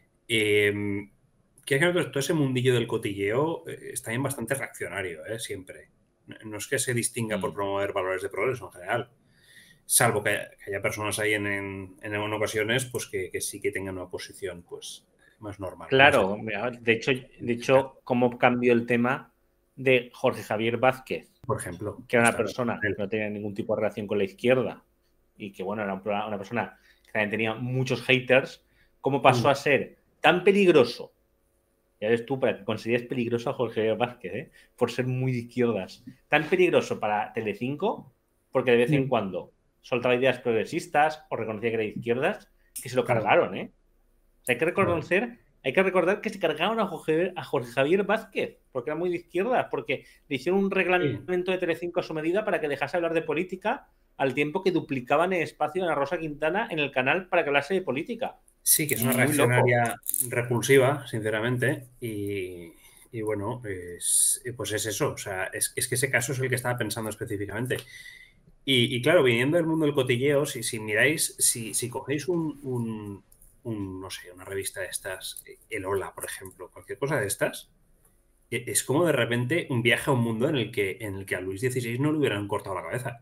Eh, que todo ese mundillo del cotilleo eh, está bien bastante reaccionario, ¿eh? Siempre. No es que se distinga mm. por promover valores de progreso en general. Salvo que haya, que haya personas ahí en, en, en ocasiones pues que, que sí que tengan una posición pues más normal. Claro, más de hecho, de hecho, cómo cambió el tema de Jorge Javier Vázquez, por ejemplo, que era una persona que no tenía ningún tipo de relación con la izquierda y que, bueno, era una persona que también tenía muchos haters, cómo pasó mm. a ser tan peligroso. Ya ves tú, para que consideres peligroso a Jorge Javier Vázquez, ¿eh? Por ser muy de izquierdas. Tan peligroso para Telecinco, porque de vez en mm. cuando soltaba ideas progresistas o reconocía que era de izquierdas, que se lo cargaron, ¿eh? O sea, hay que reconocer, bueno. hay que recordar que se cargaron a Jorge, a Jorge Javier Vázquez, porque era muy de izquierdas, porque le hicieron un reglamento sí. de Telecinco a su medida para que dejase hablar de política al tiempo que duplicaban el espacio de Ana Rosa Quintana en el canal para que hablase de política. Sí, que es una muy reaccionaria loco. repulsiva, sinceramente, y, y bueno, es, pues es eso, o sea, es, es que ese caso es el que estaba pensando específicamente. Y, y claro, viniendo del mundo del cotilleo, si, si miráis, si, si cogéis un, un, un, no sé, una revista de estas, El Hola, por ejemplo, cualquier cosa de estas, es como de repente un viaje a un mundo en el que, en el que a Luis dieciséis no le hubieran cortado la cabeza.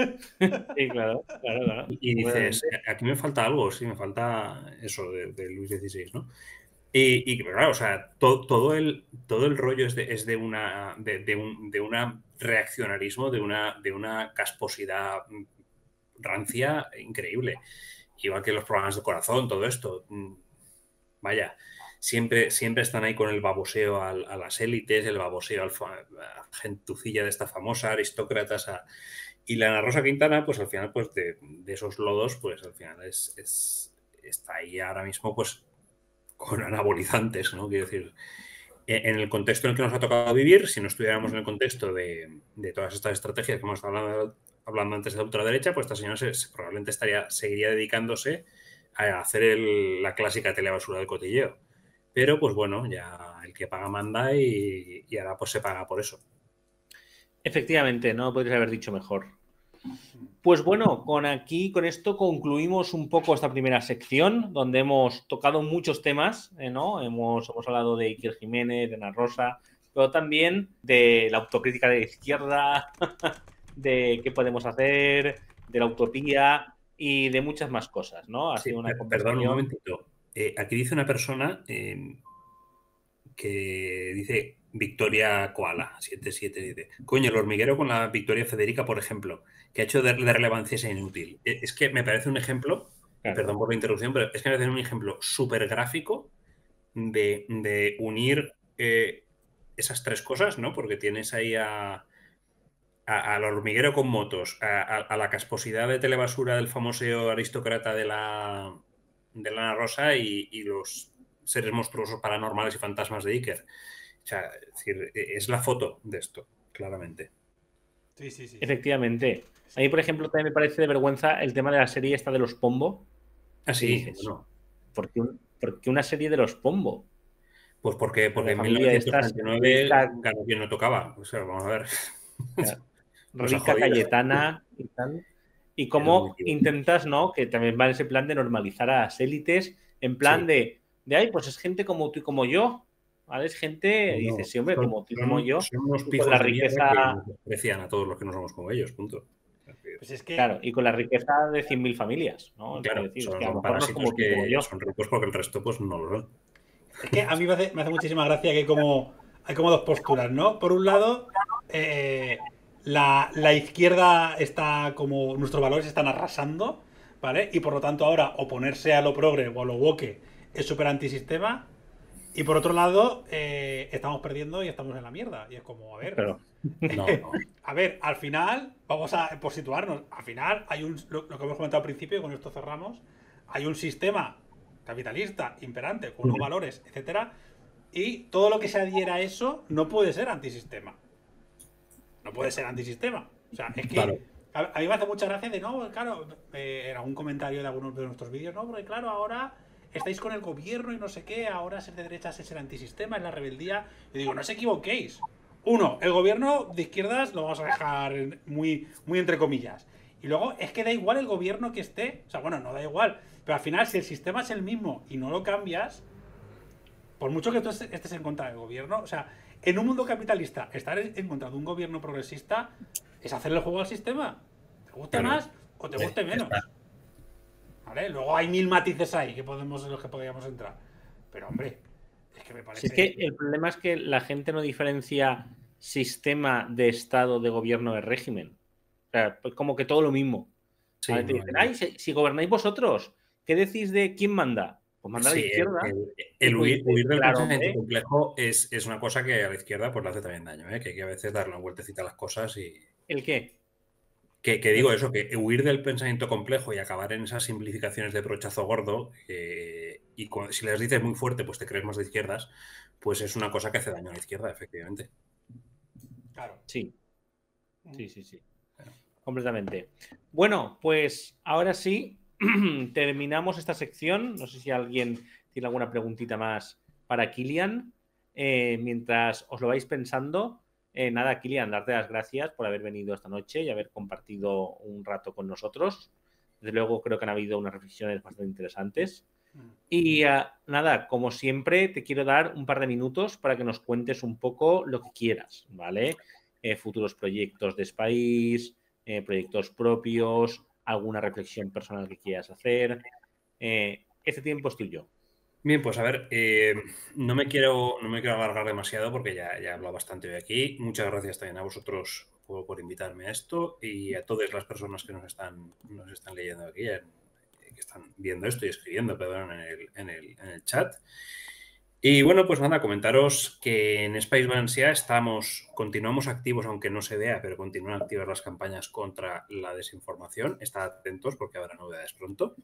Sí, claro, claro, claro. Y dices, aquí me falta algo, sí, me falta eso de, de Luis dieciséis, ¿no? Y, y claro, o sea, to, todo, el, todo el rollo es de, es de una de, de, un, de una reaccionarismo, de una, de una casposidad rancia increíble. Igual que los programas de corazón, todo esto. Vaya, siempre, siempre están ahí con el baboseo a, a las élites, el baboseo a la gentucilla de esta famosa, aristócratas. A, y la Ana Rosa Quintana, pues al final, pues de, de esos lodos, pues al final es, es, está ahí ahora mismo, pues con anabolizantes, ¿no? Quiero decir, en el contexto en el que nos ha tocado vivir, si no estuviéramos en el contexto de, de todas estas estrategias que hemos estado hablando, hablando antes de la ultraderecha, pues esta señora se, se, probablemente estaría, seguiría dedicándose a hacer el, la clásica telebasura del cotilleo. Pero, pues bueno, ya el que paga manda y, y ahora pues se paga por eso. Efectivamente, no podrías haber dicho mejor. Pues bueno, con aquí, con esto concluimos un poco esta primera sección, donde hemos tocado muchos temas, ¿eh, ¿no? Hemos, hemos hablado de Iker Jiménez, de Ana Rosa, pero también de la autocrítica de la izquierda, de qué podemos hacer, de la utopía y de muchas más cosas, ¿no? Ha sí, sido una perdón, un momentito. Eh, aquí dice una persona eh, que dice Victoria Koala, siete siete siete. Coño, el hormiguero con la Victoria Federica, por ejemplo, que ha hecho de, de relevancia esa inútil. Es que me parece un ejemplo, claro. Perdón por la interrupción, pero es que me parece un ejemplo súper gráfico de, de unir eh, esas tres cosas, ¿no? Porque tienes ahí a, a, al hormiguero con motos, a, a, a la casposidad de telebasura del famoso aristócrata de la, de la Ana Rosa y, y los seres monstruosos paranormales y fantasmas de Iker. O sea, es, decir, es la foto de esto, claramente. Sí, sí, sí. Efectivamente. A mí, por ejemplo, también me parece de vergüenza el tema de la serie esta de los Pombo. Ah, sí, dices, bueno. ¿Por qué, un, ¿Por qué una serie de los Pombo? Pues porque, porque en mil novecientos noventa y nueve esta... ganó quien no tocaba. O sea, vamos a ver. Rica, Cayetana y tal. Y cómo intentas, ¿no? Que también va en ese plan de normalizar a las élites, en plan sí. de, de, ay, pues es gente como tú y como yo. ¿Vale? Es gente, no, dices, sí, hombre, son, como tú y como yo. Son unos pijos con la riqueza que nos desprecian a todos los que no somos como ellos, punto. Pues es que... Claro, y con la riqueza de cien mil familias, ¿no? Claro, decir, son, es que a son lo mejor no es como que como yo. son ricos porque el resto pues no lo son. Es que a mí me hace, me hace muchísima gracia que hay como, hay como dos posturas, ¿no? Por un lado, eh, la, la izquierda está como... Nuestros valores están arrasando, ¿vale? Y por lo tanto ahora oponerse a lo progre o a lo woke es súper antisistema. Y por otro lado, eh, estamos perdiendo y estamos en la mierda. Y es como, a ver... Pero, no, no. A ver, al final, vamos a por situarnos, al final hay un... Lo, lo que hemos comentado al principio, y con esto cerramos, hay un sistema capitalista imperante, con unos valores, etcétera, y todo lo que se adhiera a eso no puede ser antisistema. No puede ser antisistema. O sea, es que... Claro. A, a mí me hace mucha gracia de, no, claro, eh, en algún comentario de algunos de nuestros vídeos, no, porque claro, ahora... estáis con el gobierno y no sé qué, ahora ser de derechas es el antisistema, es la rebeldía. Yo digo, no os equivoquéis. Uno, el gobierno de izquierdas lo vamos a dejar muy, muy entre comillas. Y luego es que da igual el gobierno que esté. O sea, bueno, no da igual. Pero al final, si el sistema es el mismo y no lo cambias, por mucho que tú estés en contra del gobierno, o sea, en un mundo capitalista, estar en contra de un gobierno progresista es hacerle el juego al sistema. ¿Te guste Bueno, más o te guste eh, menos? está. ¿Vale? Luego hay mil matices ahí que podemos, en los que podríamos entrar. Pero, hombre, es que me parece... Si es que el problema es que la gente no diferencia sistema de Estado, de gobierno, de régimen. O sea, pues como que todo lo mismo. Sí, ¿Vale? Te no, dicen, no. ay, si, si gobernáis vosotros, ¿qué decís de quién manda? Pues manda a la Sí, izquierda. el, Y el tú huir, dices, huir del claro, pensamiento hombre, complejo es, es una cosa que a la izquierda pues le hace también daño, ¿eh? Que hay que a veces darle una vueltecita a las cosas y... ¿el qué? Que, que digo eso, que huir del pensamiento complejo y acabar en esas simplificaciones de brochazo gordo, eh, y cu- si les dices muy fuerte, pues te crees más de izquierdas, pues es una cosa que hace daño a la izquierda, efectivamente. Claro. Sí, sí, sí, sí. Bueno, completamente. Bueno, pues ahora sí, terminamos esta sección. No sé si alguien tiene alguna preguntita más para Kilian. Eh, mientras os lo vais pensando, eh, nada, Kilian, darte las gracias por haber venido esta noche y haber compartido un rato con nosotros. Desde luego creo que han habido unas reflexiones bastante interesantes. Y uh, nada, como siempre, te quiero dar un par de minutos para que nos cuentes un poco lo que quieras, ¿vale? Eh, futuros proyectos de Spice, eh, proyectos propios, alguna reflexión personal que quieras hacer. Eh, este tiempo es tuyo. Bien, pues a ver, eh, no, me quiero, no me quiero alargar demasiado porque ya, ya he hablado bastante hoy aquí. Muchas gracias también a vosotros por, por invitarme a esto y a todas las personas que nos están, nos están leyendo aquí, en, que están viendo esto y escribiendo, perdón, en el, en el, en el chat. Y bueno, pues nada, comentaros que en Spice Valencia estamos, continuamos activos, aunque no se vea, pero continúan activas las campañas contra la desinformación. Estad atentos porque habrá novedades pronto.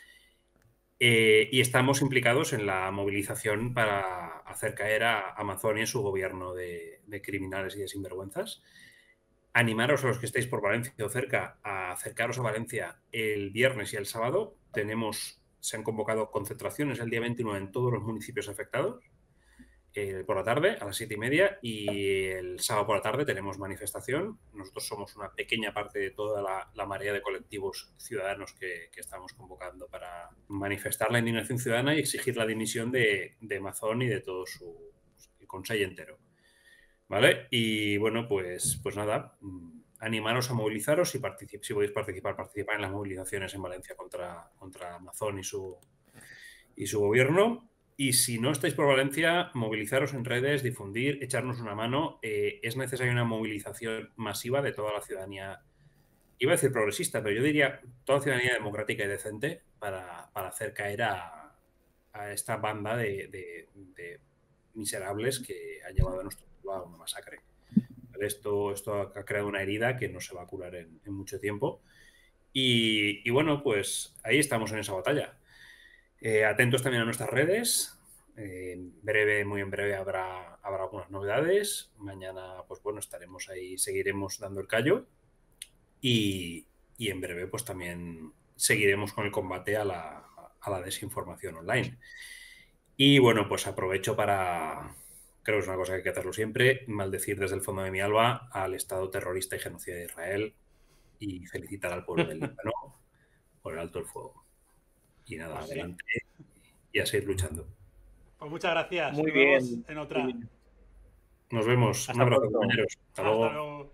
Eh, y estamos implicados en la movilización para hacer caer a Amazon y su gobierno de, de criminales y de sinvergüenzas. Animaros a los que estéis por Valencia o cerca a acercaros a Valencia el viernes y el sábado. Tenemos, se han convocado concentraciones el día veintinueve en todos los municipios afectados. Eh, por la tarde a las siete y media y el sábado por la tarde tenemos manifestación. Nosotros somos una pequeña parte de toda la, la marea de colectivos ciudadanos que, que estamos convocando para manifestar la indignación ciudadana y exigir la dimisión de, de Amazon y de todo su el consejo entero. ¿Vale? Y bueno, pues, pues nada, animaros a movilizaros y particip si podéis participar, participar en las movilizaciones en Valencia contra, contra Amazon y su, y su gobierno. Y si no estáis por Valencia, movilizaros en redes, difundir, echarnos una mano. Eh, es necesaria una movilización masiva de toda la ciudadanía, iba a decir progresista, pero yo diría toda la ciudadanía democrática y decente para, para hacer caer a, a esta banda de, de, de miserables que ha llevado a nuestro pueblo a una masacre. Esto, esto ha creado una herida que no se va a curar en, en mucho tiempo. Y, y bueno, pues ahí estamos en esa batalla. Eh, atentos también a nuestras redes. Eh, en breve, muy en breve, habrá, habrá algunas novedades. Mañana, pues bueno, estaremos ahí, seguiremos dando el callo. Y, y en breve, pues también seguiremos con el combate a la, a la desinformación online. Y bueno, pues aprovecho para, creo que es una cosa que hay que hacerlo siempre, maldecir desde el fondo de mi alma al Estado terrorista y genocida de Israel y felicitar al pueblo del Líbano por el alto el fuego. Y nada, Pues sí. adelante y a seguir luchando. Pues muchas gracias. Muy Nos bien. vemos en otra. Nos vemos. Hasta Un abrazo, pronto. compañeros. Hasta luego. Hasta luego.